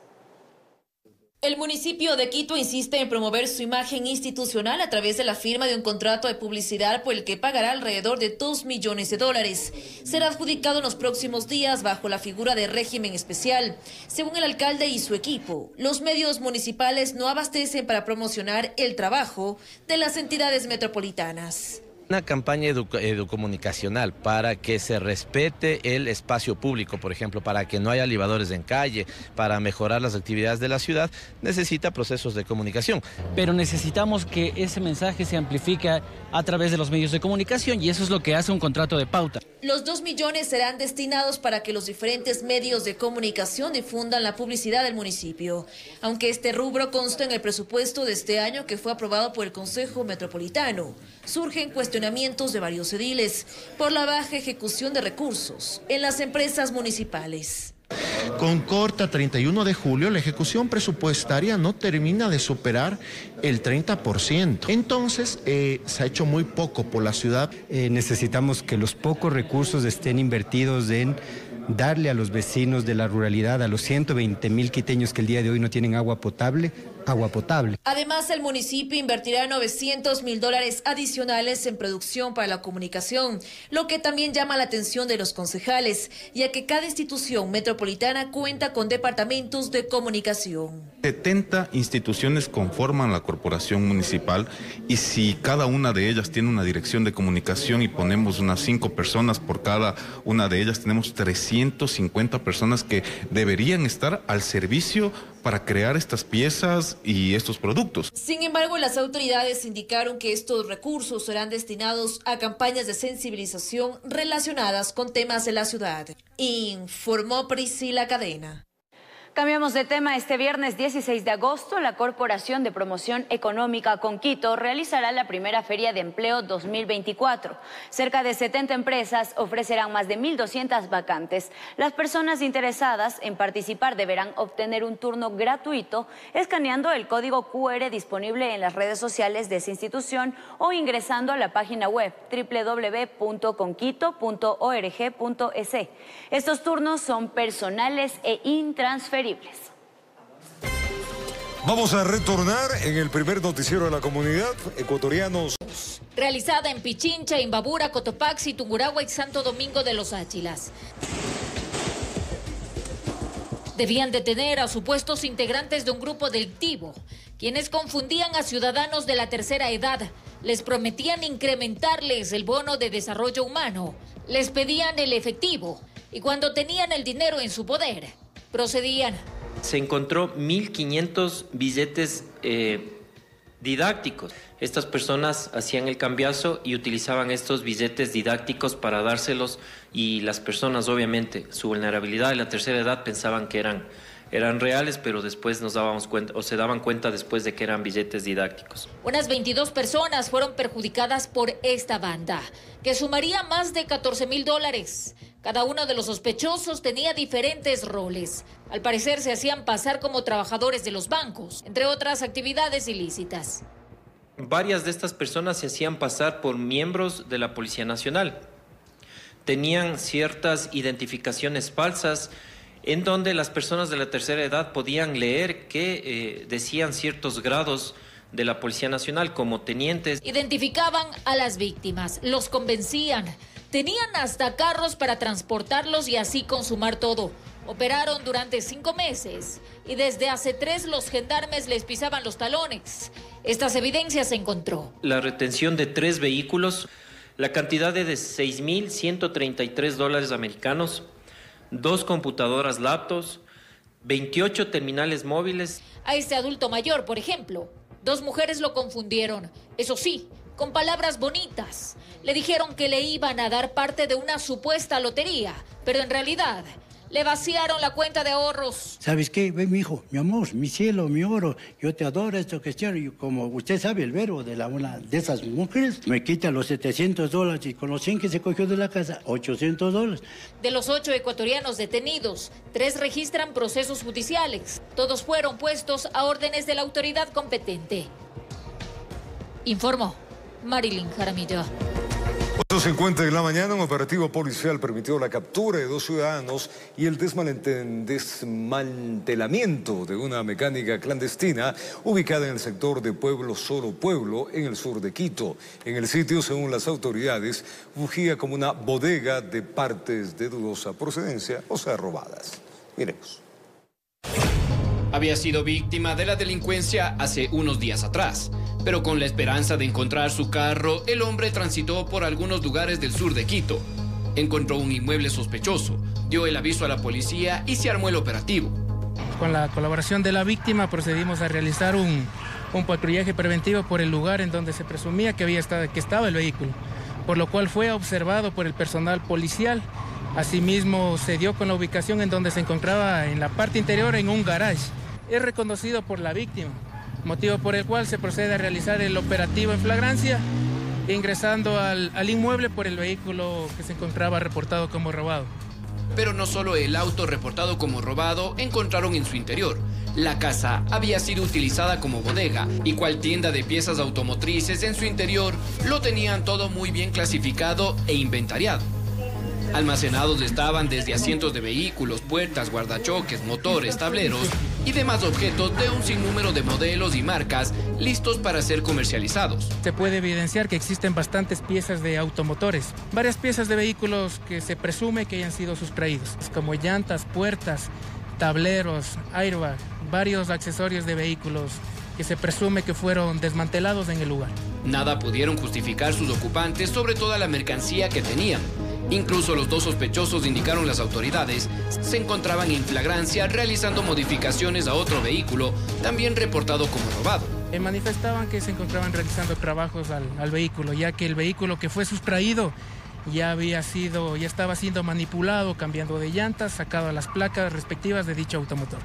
El municipio de Quito insiste en promover su imagen institucional a través de la firma de un contrato de publicidad por el que pagará alrededor de $2 millones. Será adjudicado en los próximos días bajo la figura de régimen especial. Según el alcalde y su equipo, los medios municipales no abastecen para promocionar el trabajo de las entidades metropolitanas. Una campaña educomunicacional para que se respete el espacio público, por ejemplo, para que no haya libadores en calle, para mejorar las actividades de la ciudad, necesita procesos de comunicación. Pero necesitamos que ese mensaje se amplifique a través de los medios de comunicación y eso es lo que hace un contrato de pauta. Los 2 millones serán destinados para que los diferentes medios de comunicación difundan la publicidad del municipio, aunque este rubro consta en el presupuesto de este año que fue aprobado por el Consejo Metropolitano. Surgen cuestionamientos de varios ediles por la baja ejecución de recursos en las empresas municipales. Con corta 31 de julio, la ejecución presupuestaria no termina de superar el 30%. Entonces, se ha hecho muy poco por la ciudad. Necesitamos que los pocos recursos estén invertidos en darle a los vecinos de la ruralidad, a los 120.000 quiteños que el día de hoy no tienen agua potable. Además, el municipio invertirá $900.000 adicionales en producción para la comunicación, lo que también llama la atención de los concejales, ya que cada institución metropolitana cuenta con departamentos de comunicación. 70 instituciones conforman la corporación municipal y si cada una de ellas tiene una dirección de comunicación y ponemos unas 5 personas por cada una de ellas, tenemos 350 personas que deberían estar al servicio para crear estas piezas y estos productos. Sin embargo, las autoridades indicaron que estos recursos serán destinados a campañas de sensibilización relacionadas con temas de la ciudad. Informó Priscila Cadena. Cambiamos de tema. Este viernes 16 de agosto, la Corporación de Promoción Económica con Quito realizará la primera Feria de Empleo 2024. Cerca de 70 empresas ofrecerán más de 1.200 vacantes. Las personas interesadas en participar deberán obtener un turno gratuito escaneando el código QR disponible en las redes sociales de esa institución o ingresando a la página web www.conquito.org.es. Estos turnos son personales e intransferibles. Vamos a retornar en el primer noticiero de la comunidad. Ecuatorianos. Realizada en Pichincha, Imbabura, Cotopaxi, Tungurahua y Santo Domingo de los Áchilas. Debían detener a supuestos integrantes de un grupo delictivo, quienes confundían a ciudadanos de la tercera edad. Les prometían incrementarles el bono de desarrollo humano, les pedían el efectivo y cuando tenían el dinero en su poder, procedían. Se encontró 1.500 billetes didácticos. Estas personas hacían el cambiazo y utilizaban estos billetes didácticos para dárselos y las personas, obviamente, su vulnerabilidad y la tercera edad pensaban que eran eran reales, pero después nos dábamos cuenta, o se daban cuenta después de que eran billetes didácticos. Unas 22 personas fueron perjudicadas por esta banda, que sumaría más de $14,000. Cada uno de los sospechosos tenía diferentes roles. Al parecer se hacían pasar como trabajadores de los bancos, entre otras actividades ilícitas. Varias de estas personas se hacían pasar por miembros de la Policía Nacional. Tenían ciertas identificaciones falsas en donde las personas de la tercera edad podían leer que decían ciertos grados de la Policía Nacional como tenientes. Identificaban a las víctimas, los convencían, tenían hasta carros para transportarlos y así consumar todo. Operaron durante 5 meses y desde hace 3 los gendarmes les pisaban los talones. Estas evidencias se encontró. La retención de 3 vehículos, la cantidad de $6,133 americanos, 2 computadoras laptops, 28 terminales móviles. A este adulto mayor, por ejemplo, 2 mujeres lo confundieron, eso sí, con palabras bonitas. Le dijeron que le iban a dar parte de una supuesta lotería, pero en realidad le vaciaron la cuenta de ahorros. ¿Sabes qué? Ven, mi hijo, mi amor, mi cielo, mi oro, yo te adoro, esto que quiero. Y como usted sabe, el verbo de una de esas mujeres me quita los $700 y con los 100 que se cogió de la casa, $800. De los 8 ecuatorianos detenidos, 3 registran procesos judiciales. Todos fueron puestos a órdenes de la autoridad competente. Informó Marilyn Jaramillo. 8:50 de la mañana, un operativo policial permitió la captura de 2 ciudadanos y el desmantelamiento de una mecánica clandestina ubicada en el sector de Pueblo Solo Pueblo, en el sur de Quito. En el sitio, según las autoridades, fungía como una bodega de partes de dudosa procedencia, o sea, robadas. Miremos. Había sido víctima de la delincuencia hace unos días atrás, pero con la esperanza de encontrar su carro, el hombre transitó por algunos lugares del sur de Quito. Encontró un inmueble sospechoso, dio el aviso a la policía y se armó el operativo. Con la colaboración de la víctima procedimos a realizar un patrullaje preventivo por el lugar en donde se presumía que estaba el vehículo, por lo cual fue observado por el personal policial. Asimismo, se dio con la ubicación en donde se encontraba en la parte interior en un garage. Es reconocido por la víctima, motivo por el cual se procede a realizar el operativo en flagrancia, ingresando al inmueble por el vehículo que se encontraba reportado como robado. Pero no solo el auto reportado como robado encontraron en su interior. La casa había sido utilizada como bodega y cual tienda de piezas automotrices en su interior lo tenían todo muy bien clasificado e inventariado. Almacenados estaban desde asientos de vehículos, puertas, guardachoques, motores, tableros y demás objetos de un sinnúmero de modelos y marcas listos para ser comercializados. Se puede evidenciar que existen bastantes piezas de automotores, varias piezas de vehículos que se presume que hayan sido sustraídos, como llantas, puertas, tableros, airbag, varios accesorios de vehículos que se presume que fueron desmantelados en el lugar. Nada pudieron justificar sus ocupantes sobre toda la mercancía que tenían. Incluso los 2 sospechosos, indicaron las autoridades, se encontraban en flagrancia realizando modificaciones a otro vehículo, también reportado como robado. Manifestaban que se encontraban realizando trabajos al vehículo, ya que el vehículo que fue sustraído ya estaba siendo manipulado, cambiando de llantas, sacado a las placas respectivas de dicho automotor.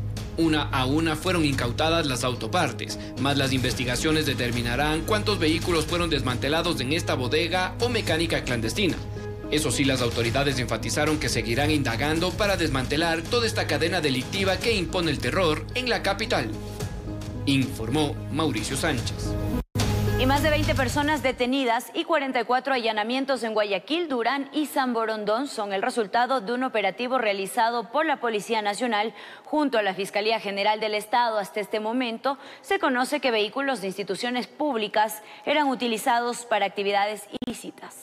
Una a una fueron incautadas las autopartes, más las investigaciones determinarán cuántos vehículos fueron desmantelados en esta bodega o mecánica clandestina. Eso sí, las autoridades enfatizaron que seguirán indagando para desmantelar toda esta cadena delictiva que impone el terror en la capital. Informó Mauricio Sánchez. Y más de 20 personas detenidas y 44 allanamientos en Guayaquil, Durán y San Borondón son el resultado de un operativo realizado por la Policía Nacional junto a la Fiscalía General del Estado. Hasta este momento se conoce que vehículos de instituciones públicas eran utilizados para actividades ilícitas.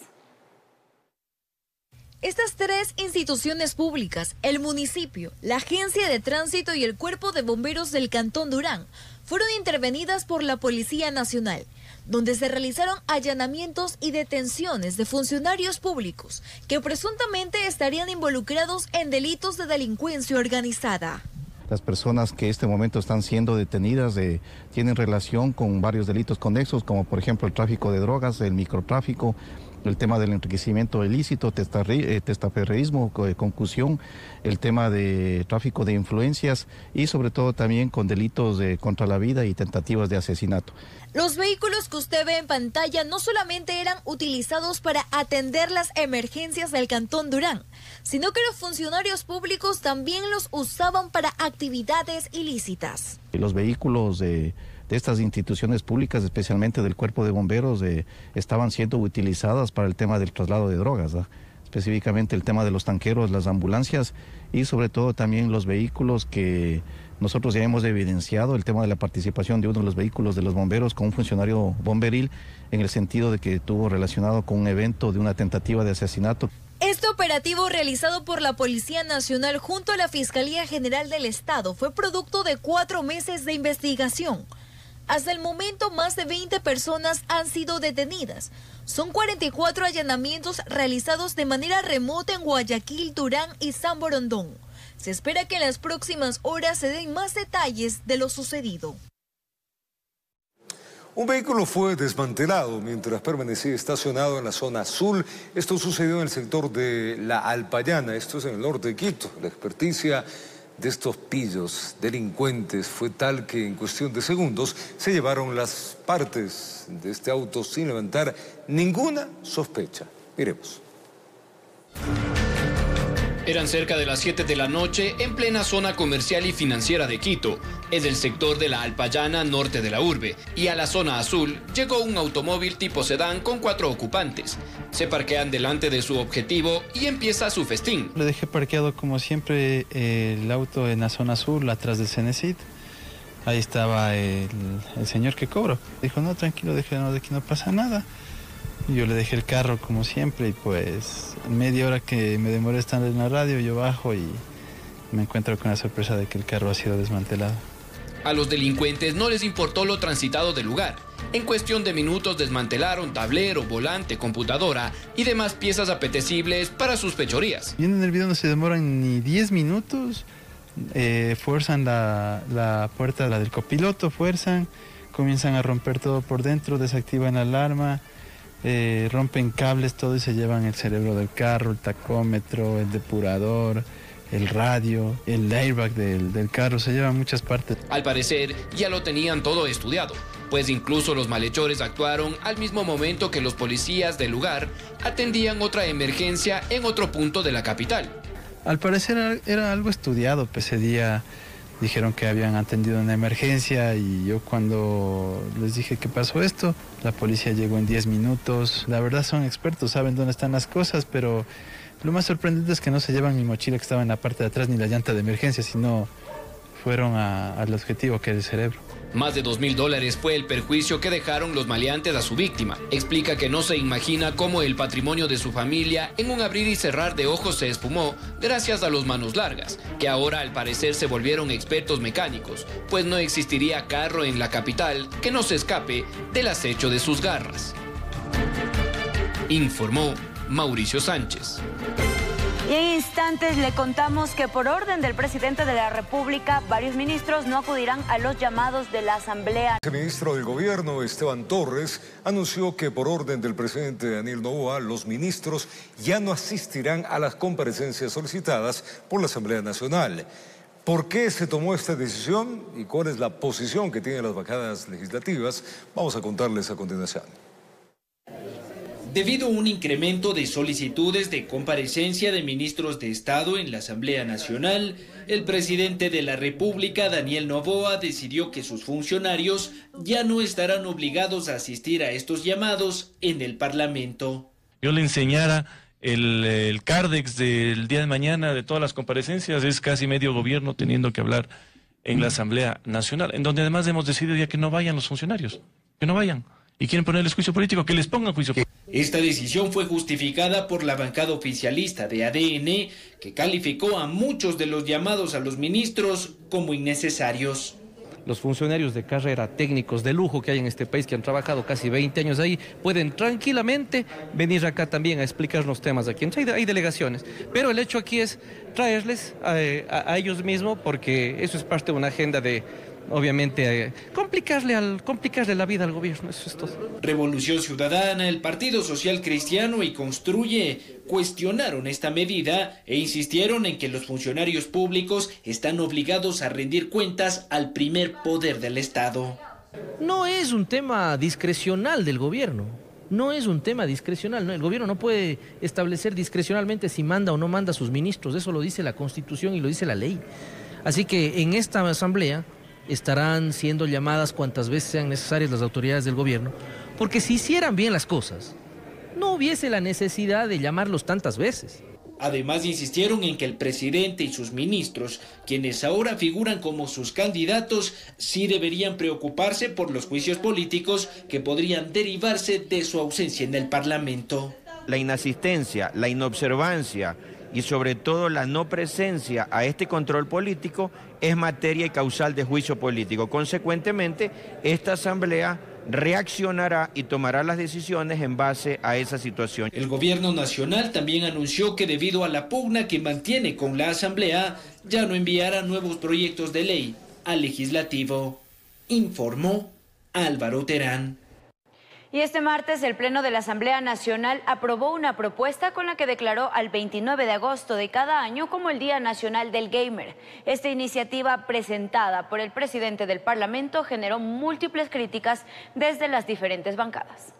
Estas 3 instituciones públicas, el municipio, la Agencia de Tránsito y el Cuerpo de Bomberos del Cantón Durán, fueron intervenidas por la Policía Nacional, donde se realizaron allanamientos y detenciones de funcionarios públicos que presuntamente estarían involucrados en delitos de delincuencia organizada. Las personas que en este momento están siendo detenidas tienen relación con varios delitos conexos, como por ejemplo el tráfico de drogas, el microtráfico, el tema del enriquecimiento ilícito, testaferrismo, concusión, el tema de tráfico de influencias y sobre todo también con delitos contra la vida y tentativas de asesinato. Los vehículos que usted ve en pantalla no solamente eran utilizados para atender las emergencias del Cantón Durán, sino que los funcionarios públicos también los usaban para actividades ilícitas. Los vehículos de estas instituciones públicas, especialmente del Cuerpo de Bomberos, estaban siendo utilizadas para el tema del traslado de drogas, ¿no? Específicamente el tema de los tanqueros, las ambulancias y sobre todo también los vehículos que nosotros ya hemos evidenciado, el tema de la participación de uno de los vehículos de los bomberos con un funcionario bomberil en el sentido de que estuvo relacionado con un evento de una tentativa de asesinato. Este operativo realizado por la Policía Nacional junto a la Fiscalía General del Estado fue producto de 4 meses de investigación. Hasta el momento, más de 20 personas han sido detenidas. Son 44 allanamientos realizados de manera remota en Guayaquil, Durán y San Borondón. Se espera que en las próximas horas se den más detalles de lo sucedido. Un vehículo fue desmantelado mientras permanecía estacionado en la zona azul. Esto sucedió en el sector de La Alpayana, esto es en el norte de Quito. La experticia de estos pillos delincuentes fue tal que en cuestión de segundos se llevaron las partes de este auto sin levantar ninguna sospecha. Miremos. Eran cerca de las 7 de la noche en plena zona comercial y financiera de Quito, en el sector de La Alpayana, norte de la urbe, y a la zona azul llegó un automóvil tipo sedán con 4 ocupantes. Se parquean delante de su objetivo y empieza su festín. Le dejé parqueado como siempre el auto en la zona azul, atrás del Cenecit. Ahí estaba el señor que cobró. Dijo, no, tranquilo, déjalo, de aquí no pasa nada. Yo le dejé el carro como siempre y pues media hora que me demoré estando en la radio, yo bajo y me encuentro con la sorpresa de que el carro ha sido desmantelado. A los delincuentes no les importó lo transitado del lugar. En cuestión de minutos desmantelaron tablero, volante, computadora y demás piezas apetecibles para sus fechorías. Viendo en el video no se demoran ni 10 minutos, fuerzan la puerta, la del copiloto, comienzan a romper todo por dentro, desactivan la alarma. Rompen cables, todo y se llevan el cerebro del carro, el tacómetro, el depurador, el radio, el airbag del carro, se llevan muchas partes. Al parecer ya lo tenían todo estudiado, pues incluso los malhechores actuaron al mismo momento que los policías del lugar atendían otra emergencia en otro punto de la capital. Al parecer era algo estudiado, pues ese día dijeron que habían atendido una emergencia y yo cuando les dije que pasó esto, la policía llegó en 10 minutos. La verdad son expertos, saben dónde están las cosas, pero lo más sorprendente es que no se llevan mi mochila que estaba en la parte de atrás ni la llanta de emergencia, sino fueron al objetivo que era el cerebro. Más de $2.000 fue el perjuicio que dejaron los maleantes a su víctima. Explica que no se imagina cómo el patrimonio de su familia en un abrir y cerrar de ojos se esfumó gracias a los manos largas, que ahora al parecer se volvieron expertos mecánicos, pues no existiría carro en la capital que no se escape del acecho de sus garras. Informó Mauricio Sánchez. Y en instantes le contamos que por orden del presidente de la República, varios ministros no acudirán a los llamados de la Asamblea. El ministro del Gobierno, Esteban Torres, anunció que por orden del presidente Daniel Noboa, los ministros ya no asistirán a las comparecencias solicitadas por la Asamblea Nacional. ¿Por qué se tomó esta decisión y cuál es la posición que tienen las bancadas legislativas? Vamos a contarles a continuación. Debido a un incremento de solicitudes de comparecencia de ministros de Estado en la Asamblea Nacional, el presidente de la República, Daniel Noboa, decidió que sus funcionarios ya no estarán obligados a asistir a estos llamados en el Parlamento. Yo le enseñara el Cardex del día de mañana de todas las comparecencias, es casi medio gobierno teniendo que hablar en la Asamblea Nacional, en donde además hemos decidido ya que no vayan los funcionarios, que no vayan. Y quieren ponerles juicio político, que les pongan juicio político. Esta decisión fue justificada por la bancada oficialista de ADN, que calificó a muchos de los llamados a los ministros como innecesarios. Los funcionarios de carrera, técnicos de lujo que hay en este país, que han trabajado casi 20 años ahí, pueden tranquilamente venir acá también a explicarnos temas aquí. Entonces hay delegaciones, pero el hecho aquí es traerles a ellos mismos, porque eso es parte de una agenda de obviamente complicarle la vida al gobierno, eso es todo. Revolución Ciudadana, el Partido Social Cristiano y Construye cuestionaron esta medida e insistieron en que los funcionarios públicos están obligados a rendir cuentas al primer poder del Estado. No es un tema discrecional del gobierno, no es un tema discrecional, ¿no? El gobierno no puede establecer discrecionalmente si manda o no manda a sus ministros, eso lo dice la Constitución y lo dice la ley. Así que en esta asamblea estarán siendo llamadas cuantas veces sean necesarias las autoridades del gobierno, porque si hicieran bien las cosas, no hubiese la necesidad de llamarlos tantas veces. Además insistieron en que el presidente y sus ministros, quienes ahora figuran como sus candidatos, sí deberían preocuparse por los juicios políticos que podrían derivarse de su ausencia en el Parlamento. La inasistencia, la inobservancia y sobre todo la no presencia a este control político es materia y causal de juicio político. Consecuentemente, esta asamblea reaccionará y tomará las decisiones en base a esa situación. El gobierno nacional también anunció que debido a la pugna que mantiene con la asamblea, ya no enviará nuevos proyectos de ley al legislativo, informó Álvaro Terán. Y este martes el Pleno de la Asamblea Nacional aprobó una propuesta con la que declaró al 29 de agosto de cada año como el Día Nacional del Gamer. Esta iniciativa presentada por el presidente del Parlamento generó múltiples críticas desde las diferentes bancadas.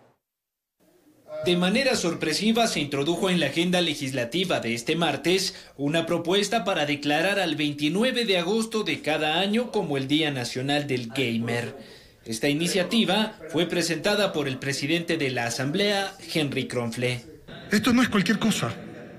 De manera sorpresiva se introdujo en la agenda legislativa de este martes una propuesta para declarar al 29 de agosto de cada año como el Día Nacional del Gamer. Esta iniciativa fue presentada por el presidente de la Asamblea, Henry Kronfle. Esto no es cualquier cosa.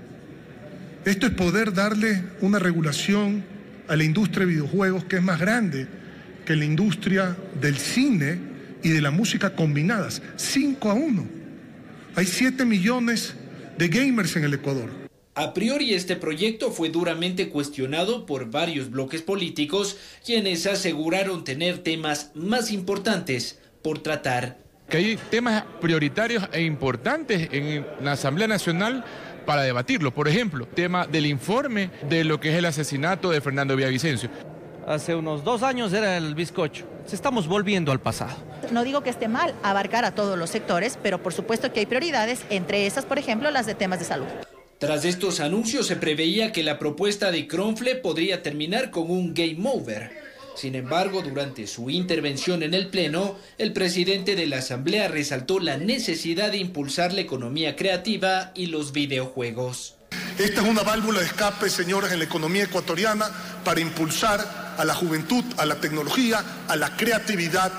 Esto es poder darle una regulación a la industria de videojuegos que es más grande que la industria del cine y de la música combinadas. 5-1. Hay 7 millones de gamers en el Ecuador. A priori este proyecto fue duramente cuestionado por varios bloques políticos, quienes aseguraron tener temas más importantes por tratar. Que hay temas prioritarios e importantes en la Asamblea Nacional para debatirlo. Por ejemplo, tema del informe de lo que es el asesinato de Fernando Villavicencio. Hace unos 2 años era el bizcocho. Estamos volviendo al pasado. No digo que esté mal abarcar a todos los sectores, pero por supuesto que hay prioridades, entre esas, por ejemplo, las de temas de salud. Tras estos anuncios se preveía que la propuesta de Kronfle podría terminar con un game over. Sin embargo, durante su intervención en el Pleno, el presidente de la Asamblea resaltó la necesidad de impulsar la economía creativa y los videojuegos. Esta es una válvula de escape, señores, en la economía ecuatoriana para impulsar a la juventud, a la tecnología, a la creatividad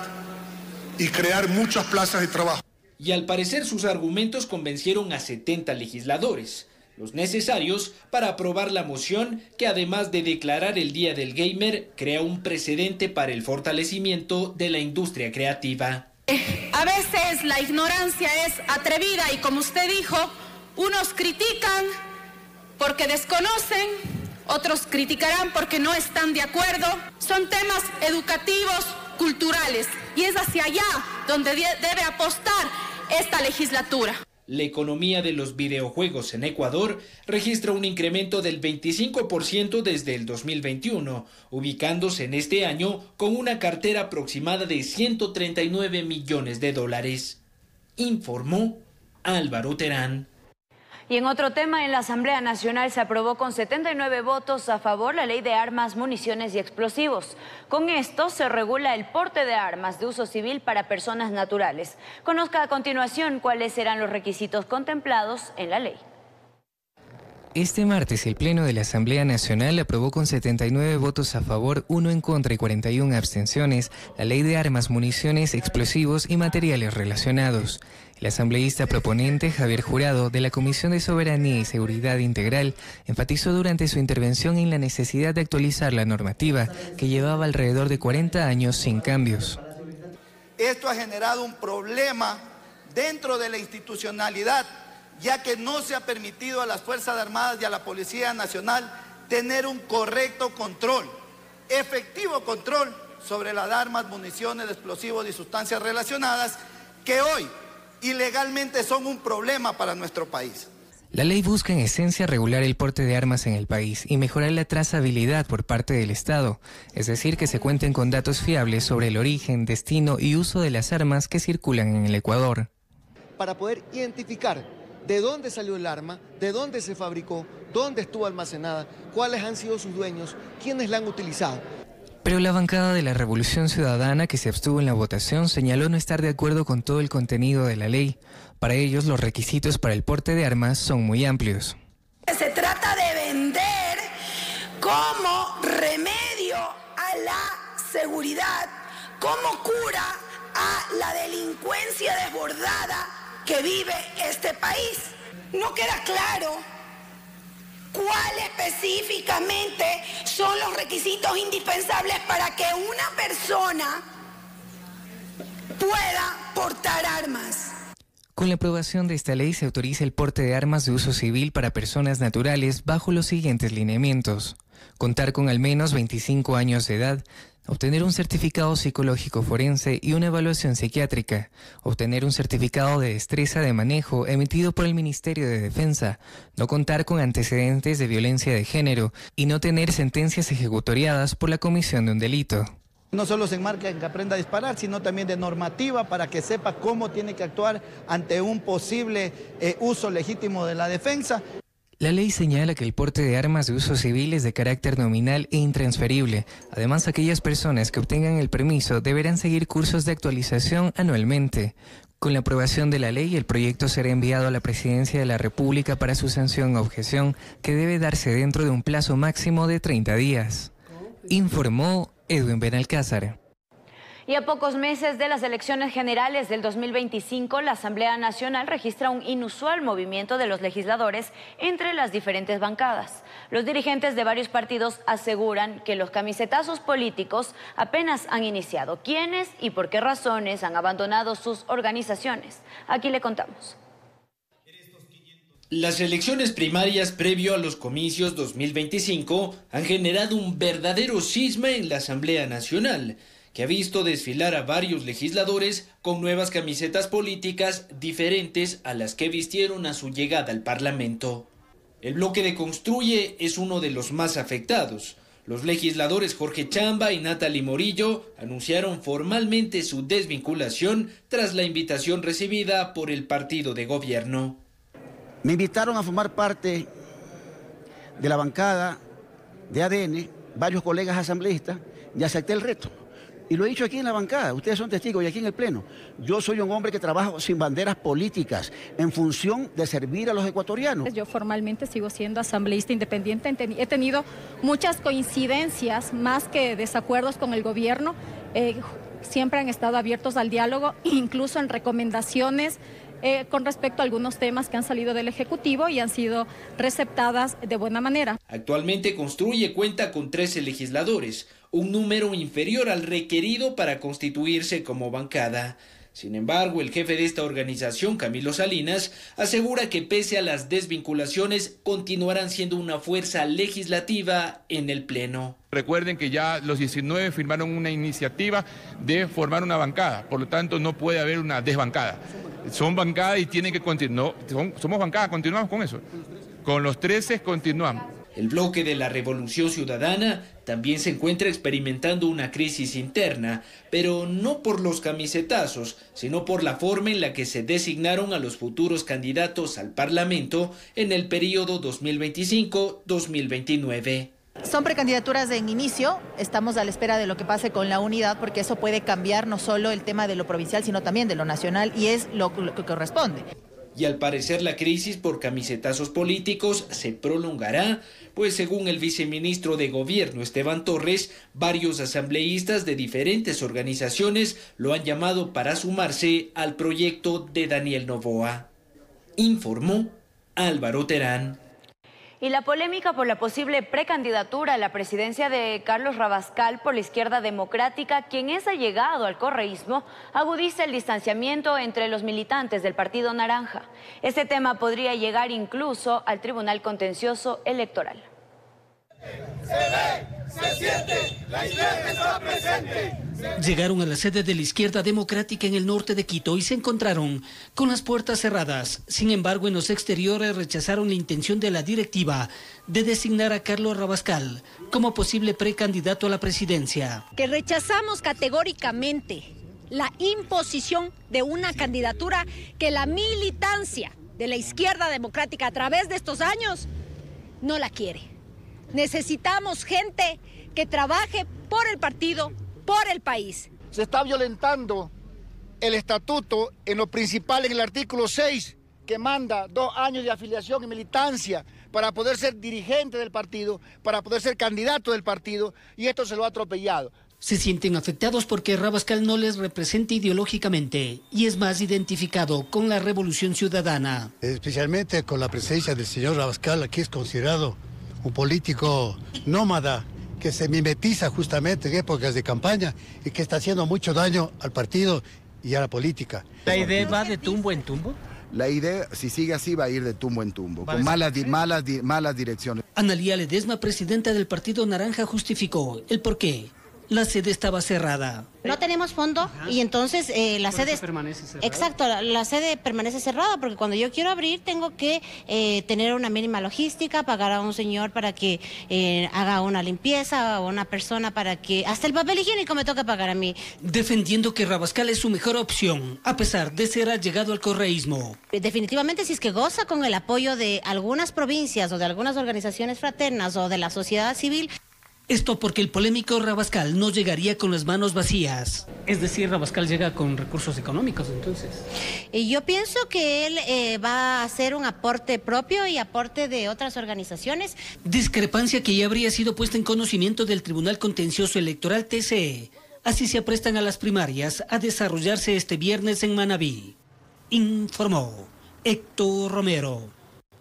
y crear muchas plazas de trabajo. Y al parecer sus argumentos convencieron a 70 legisladores, los necesarios para aprobar la moción que además de declarar el Día del Gamer, crea un precedente para el fortalecimiento de la industria creativa. A veces la ignorancia es atrevida y como usted dijo, unos critican porque desconocen, otros criticarán porque no están de acuerdo. Son temas educativos, culturales y es hacia allá donde debe apostar esta legislatura. La economía de los videojuegos en Ecuador registra un incremento del 25% desde el 2021, ubicándose en este año con una cartera aproximada de 139 millones de dólares. Informó Álvaro Terán. Y en otro tema, en la Asamblea Nacional se aprobó con 79 votos a favor la Ley de Armas, Municiones y Explosivos. Con esto se regula el porte de armas de uso civil para personas naturales. Conozca a continuación cuáles serán los requisitos contemplados en la ley. Este martes el Pleno de la Asamblea Nacional aprobó con 79 votos a favor, 1 en contra y 41 abstenciones la Ley de Armas, Municiones, Explosivos y Materiales Relacionados. El asambleísta proponente Javier Jurado, de la Comisión de Soberanía y Seguridad Integral, enfatizó durante su intervención en la necesidad de actualizar la normativa que llevaba alrededor de 40 años sin cambios. Esto ha generado un problema dentro de la institucionalidad, ya que no se ha permitido a las Fuerzas Armadas y a la Policía Nacional tener un correcto control, efectivo control sobre las armas, municiones, explosivos y sustancias relacionadas que hoy ilegalmente son un problema para nuestro país. La ley busca en esencia regular el porte de armas en el país y mejorar la trazabilidad por parte del Estado, es decir, que se cuenten con datos fiables sobre el origen, destino y uso de las armas que circulan en el Ecuador. Para poder identificar de dónde salió el arma, de dónde se fabricó, dónde estuvo almacenada, cuáles han sido sus dueños, quiénes la han utilizado. Pero la bancada de la Revolución Ciudadana, que se abstuvo en la votación, señaló no estar de acuerdo con todo el contenido de la ley. Para ellos, los requisitos para el porte de armas son muy amplios. Se trata de vender como remedio a la seguridad, como cura a la delincuencia desbordada que vive este país. No queda claro cuál específicamente son los requisitos indispensables para que una persona pueda portar armas. Con la aprobación de esta ley se autoriza el porte de armas de uso civil para personas naturales bajo los siguientes lineamientos: contar con al menos 25 años de edad, obtener un certificado psicológico forense y una evaluación psiquiátrica, obtener un certificado de destreza de manejo emitido por el Ministerio de Defensa, no contar con antecedentes de violencia de género y no tener sentencias ejecutoriadas por la comisión de un delito. No solo se enmarca en que aprenda a disparar, sino también de normativa para que sepa cómo tiene que actuar ante un posible uso legítimo de la defensa. La ley señala que el porte de armas de uso civil es de carácter nominal e intransferible. Además, aquellas personas que obtengan el permiso deberán seguir cursos de actualización anualmente. Con la aprobación de la ley, el proyecto será enviado a la Presidencia de la República para su sanción o objeción, que debe darse dentro de un plazo máximo de 30 días. Informó Edwin Benalcázar. Y a pocos meses de las elecciones generales del 2025, la Asamblea Nacional registra un inusual movimiento de los legisladores entre las diferentes bancadas. Los dirigentes de varios partidos aseguran que los camisetazos políticos apenas han iniciado. ¿Quiénes y por qué razones han abandonado sus organizaciones? Aquí le contamos. Las elecciones primarias previo a los comicios 2025 han generado un verdadero cisma en la Asamblea Nacional, que ha visto desfilar a varios legisladores con nuevas camisetas políticas diferentes a las que vistieron a su llegada al Parlamento. El bloque de Construye es uno de los más afectados. Los legisladores Jorge Chamba y Natalie Morillo anunciaron formalmente su desvinculación tras la invitación recibida por el partido de gobierno. Me invitaron a formar parte de la bancada de ADN, varios colegas asambleístas, y acepté el reto. Y lo he dicho aquí en la bancada, ustedes son testigos y aquí en el Pleno. Yo soy un hombre que trabaja sin banderas políticas, en función de servir a los ecuatorianos. Yo formalmente sigo siendo asambleísta independiente. He tenido muchas coincidencias, más que desacuerdos con el gobierno. Siempre han estado abiertos al diálogo, incluso en recomendaciones con respecto a algunos temas que han salido del Ejecutivo y han sido receptadas de buena manera. Actualmente Construye cuenta con 13 legisladores, un número inferior al requerido para constituirse como bancada. Sin embargo, el jefe de esta organización, Camilo Salinas, asegura que pese a las desvinculaciones, continuarán siendo una fuerza legislativa en el Pleno. Recuerden que ya los 19 firmaron una iniciativa de formar una bancada, por lo tanto no puede haber una desbancada. Son bancada y tienen que continuar. No, somos bancada, continuamos con eso. Con los 13 continuamos. El bloque de la Revolución Ciudadana también se encuentra experimentando una crisis interna, pero no por los camisetazos, sino por la forma en la que se designaron a los futuros candidatos al Parlamento en el periodo 2025-2029. Son precandidaturas en inicio, estamos a la espera de lo que pase con la unidad, porque eso puede cambiar no solo el tema de lo provincial, sino también de lo nacional, y es lo que corresponde. Y al parecer la crisis por camisetazos políticos se prolongará, pues según el viceministro de Gobierno Esteban Torres, varios asambleístas de diferentes organizaciones lo han llamado para sumarse al proyecto de Daniel Noboa. Informó Álvaro Terán. Y la polémica por la posible precandidatura a la presidencia de Carlos Rabascal por la Izquierda Democrática, quien es allegado al correísmo, agudiza el distanciamiento entre los militantes del Partido Naranja. Este tema podría llegar incluso al Tribunal Contencioso Electoral. Se ve, Se siente, la izquierda está presente. Llegaron a la sede de la Izquierda Democrática en el norte de Quito y se encontraron con las puertas cerradas. Sin embargo, en los exteriores rechazaron la intención de la directiva de designar a Carlos Rabascal como posible precandidato a la presidencia. Que rechazamos categóricamente la imposición de una candidatura que la militancia de la Izquierda Democrática a través de estos años no la quiere. Necesitamos gente que trabaje por el partido, por el país. Se está violentando el estatuto en lo principal, en el artículo 6, que manda 2 años de afiliación y militancia para poder ser dirigente del partido, para poder ser candidato del partido, y esto se lo ha atropellado. Se sienten afectados porque Rabascal no les representa ideológicamente y es más identificado con la Revolución Ciudadana. Especialmente con la presencia del señor Rabascal, aquí es considerado un político nómada que se mimetiza justamente en épocas de campaña y que está haciendo mucho daño al partido y a la política. ¿La idea va de tumbo en tumbo? La idea, si sigue así, va a ir de tumbo en tumbo, con malas direcciones. Analía Ledesma, presidenta del Partido Naranja, justificó el porqué. La sede estaba cerrada. No tenemos fondo y entonces la sede permanece cerrada. Exacto, la sede permanece cerrada porque cuando yo quiero abrir tengo que tener una mínima logística, pagar a un señor para que haga una limpieza o una persona para que hasta el papel higiénico me toca pagar a mí. Defendiendo que Rabascal es su mejor opción, a pesar de ser allegado al correísmo. Definitivamente, si es que goza con el apoyo de algunas provincias o de algunas organizaciones fraternas o de la sociedad civil. Esto porque el polémico Rabascal no llegaría con las manos vacías. Es decir, Rabascal llega con recursos económicos, entonces. Yo pienso que él va a hacer un aporte propio y aporte de otras organizaciones. Discrepancia que ya habría sido puesta en conocimiento del Tribunal Contencioso Electoral TCE. Así se aprestan a las primarias a desarrollarse este viernes en Manabí. Informó Héctor Romero.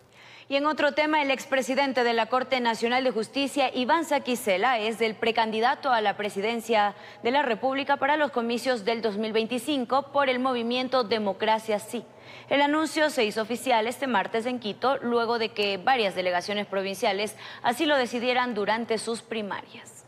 Y en otro tema, el expresidente de la Corte Nacional de Justicia, Iván Saquicela, es el precandidato a la presidencia de la República para los comicios del 2025 por el movimiento Democracia Sí. El anuncio se hizo oficial este martes en Quito, luego de que varias delegaciones provinciales así lo decidieran durante sus primarias.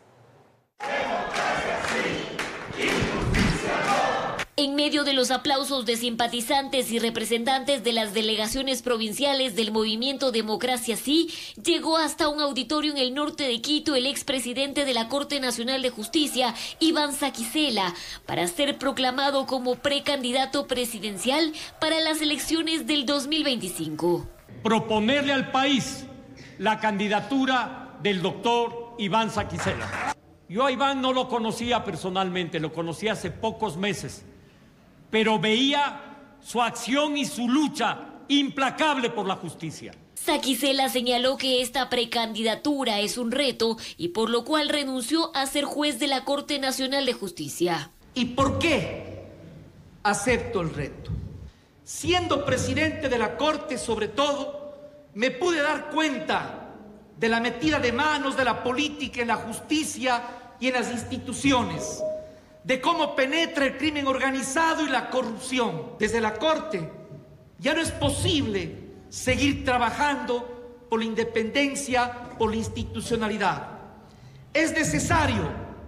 Democracia sí, injusticia no. En medio de los aplausos de simpatizantes y representantes de las delegaciones provinciales del movimiento Democracia Sí, llegó hasta un auditorio en el norte de Quito el expresidente de la Corte Nacional de Justicia, Iván Saquicela, para ser proclamado como precandidato presidencial para las elecciones del 2025. Proponerle al país la candidatura del doctor Iván Saquicela. Yo a Iván no lo conocía personalmente, lo conocí hace pocos meses, pero veía su acción y su lucha implacable por la justicia. Saquicela señaló que esta precandidatura es un reto y por lo cual renunció a ser juez de la Corte Nacional de Justicia. ¿Y por qué acepto el reto? Siendo presidente de la Corte, sobre todo, me pude dar cuenta de la metida de manos de la política en la justicia y en las instituciones, de cómo penetra el crimen organizado y la corrupción. Desde la Corte ya no es posible seguir trabajando por la independencia, por la institucionalidad. Es necesario,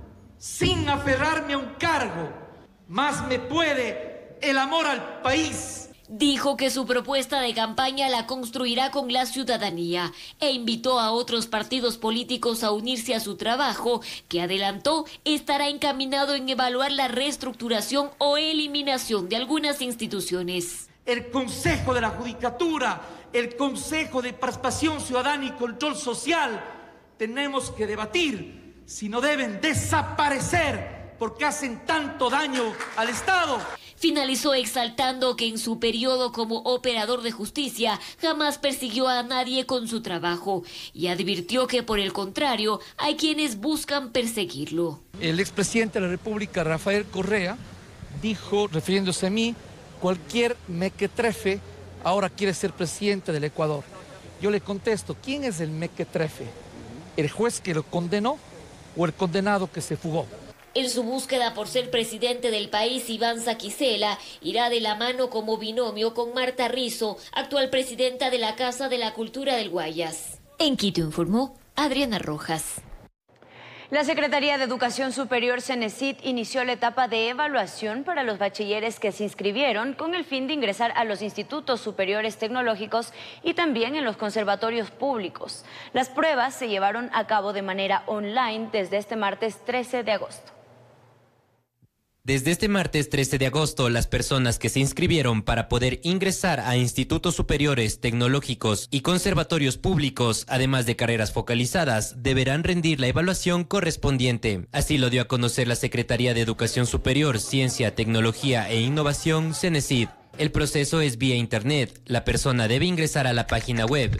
sin aferrarme a un cargo, más me puede el amor al país. Dijo que su propuesta de campaña la construirá con la ciudadanía e invitó a otros partidos políticos a unirse a su trabajo, que adelantó estará encaminado en evaluar la reestructuración o eliminación de algunas instituciones. El Consejo de la Judicatura, el Consejo de Participación Ciudadana y Control Social, tenemos que debatir si no deben desaparecer porque hacen tanto daño al Estado. Finalizó exaltando que en su periodo como operador de justicia jamás persiguió a nadie con su trabajo y advirtió que por el contrario hay quienes buscan perseguirlo. El expresidente de la República, Rafael Correa, dijo, refiriéndose a mí, cualquier mequetrefe ahora quiere ser presidente del Ecuador. Yo le contesto, ¿quién es el mequetrefe? ¿El juez que lo condenó o el condenado que se fugó? En su búsqueda por ser presidente del país, Iván Saquicela irá de la mano como binomio con Marta Rizzo, actual presidenta de la Casa de la Cultura del Guayas. En Quito informó Adriana Rojas. La Secretaría de Educación Superior, Cenecit, inició la etapa de evaluación para los bachilleres que se inscribieron con el fin de ingresar a los institutos superiores tecnológicos y también en los conservatorios públicos. Las pruebas se llevaron a cabo de manera online desde este martes 13 de agosto. Desde este martes 13 de agosto, las personas que se inscribieron para poder ingresar a institutos superiores, tecnológicos y conservatorios públicos, además de carreras focalizadas, deberán rendir la evaluación correspondiente. Así lo dio a conocer la Secretaría de Educación Superior, Ciencia, Tecnología e Innovación, Cenecit. El proceso es vía internet. La persona debe ingresar a la página web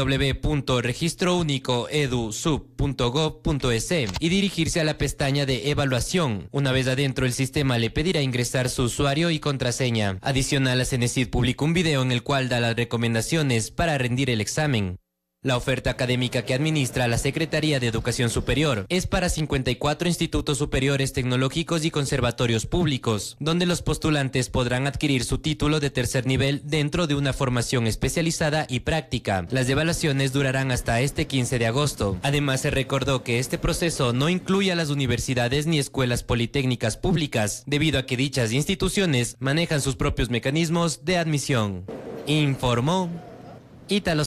www.registrounicoedusub.gov.es y dirigirse a la pestaña de evaluación. Una vez adentro, el sistema le pedirá ingresar su usuario y contraseña. Adicional, la Cenecit publicó un video en el cual da las recomendaciones para rendir el examen. La oferta académica que administra la Secretaría de Educación Superior es para 54 institutos superiores tecnológicos y conservatorios públicos, donde los postulantes podrán adquirir su título de tercer nivel dentro de una formación especializada y práctica. Las evaluaciones durarán hasta este 15 de agosto. Además, se recordó que este proceso no incluye a las universidades ni escuelas politécnicas públicas, debido a que dichas instituciones manejan sus propios mecanismos de admisión. Informó Ítalo.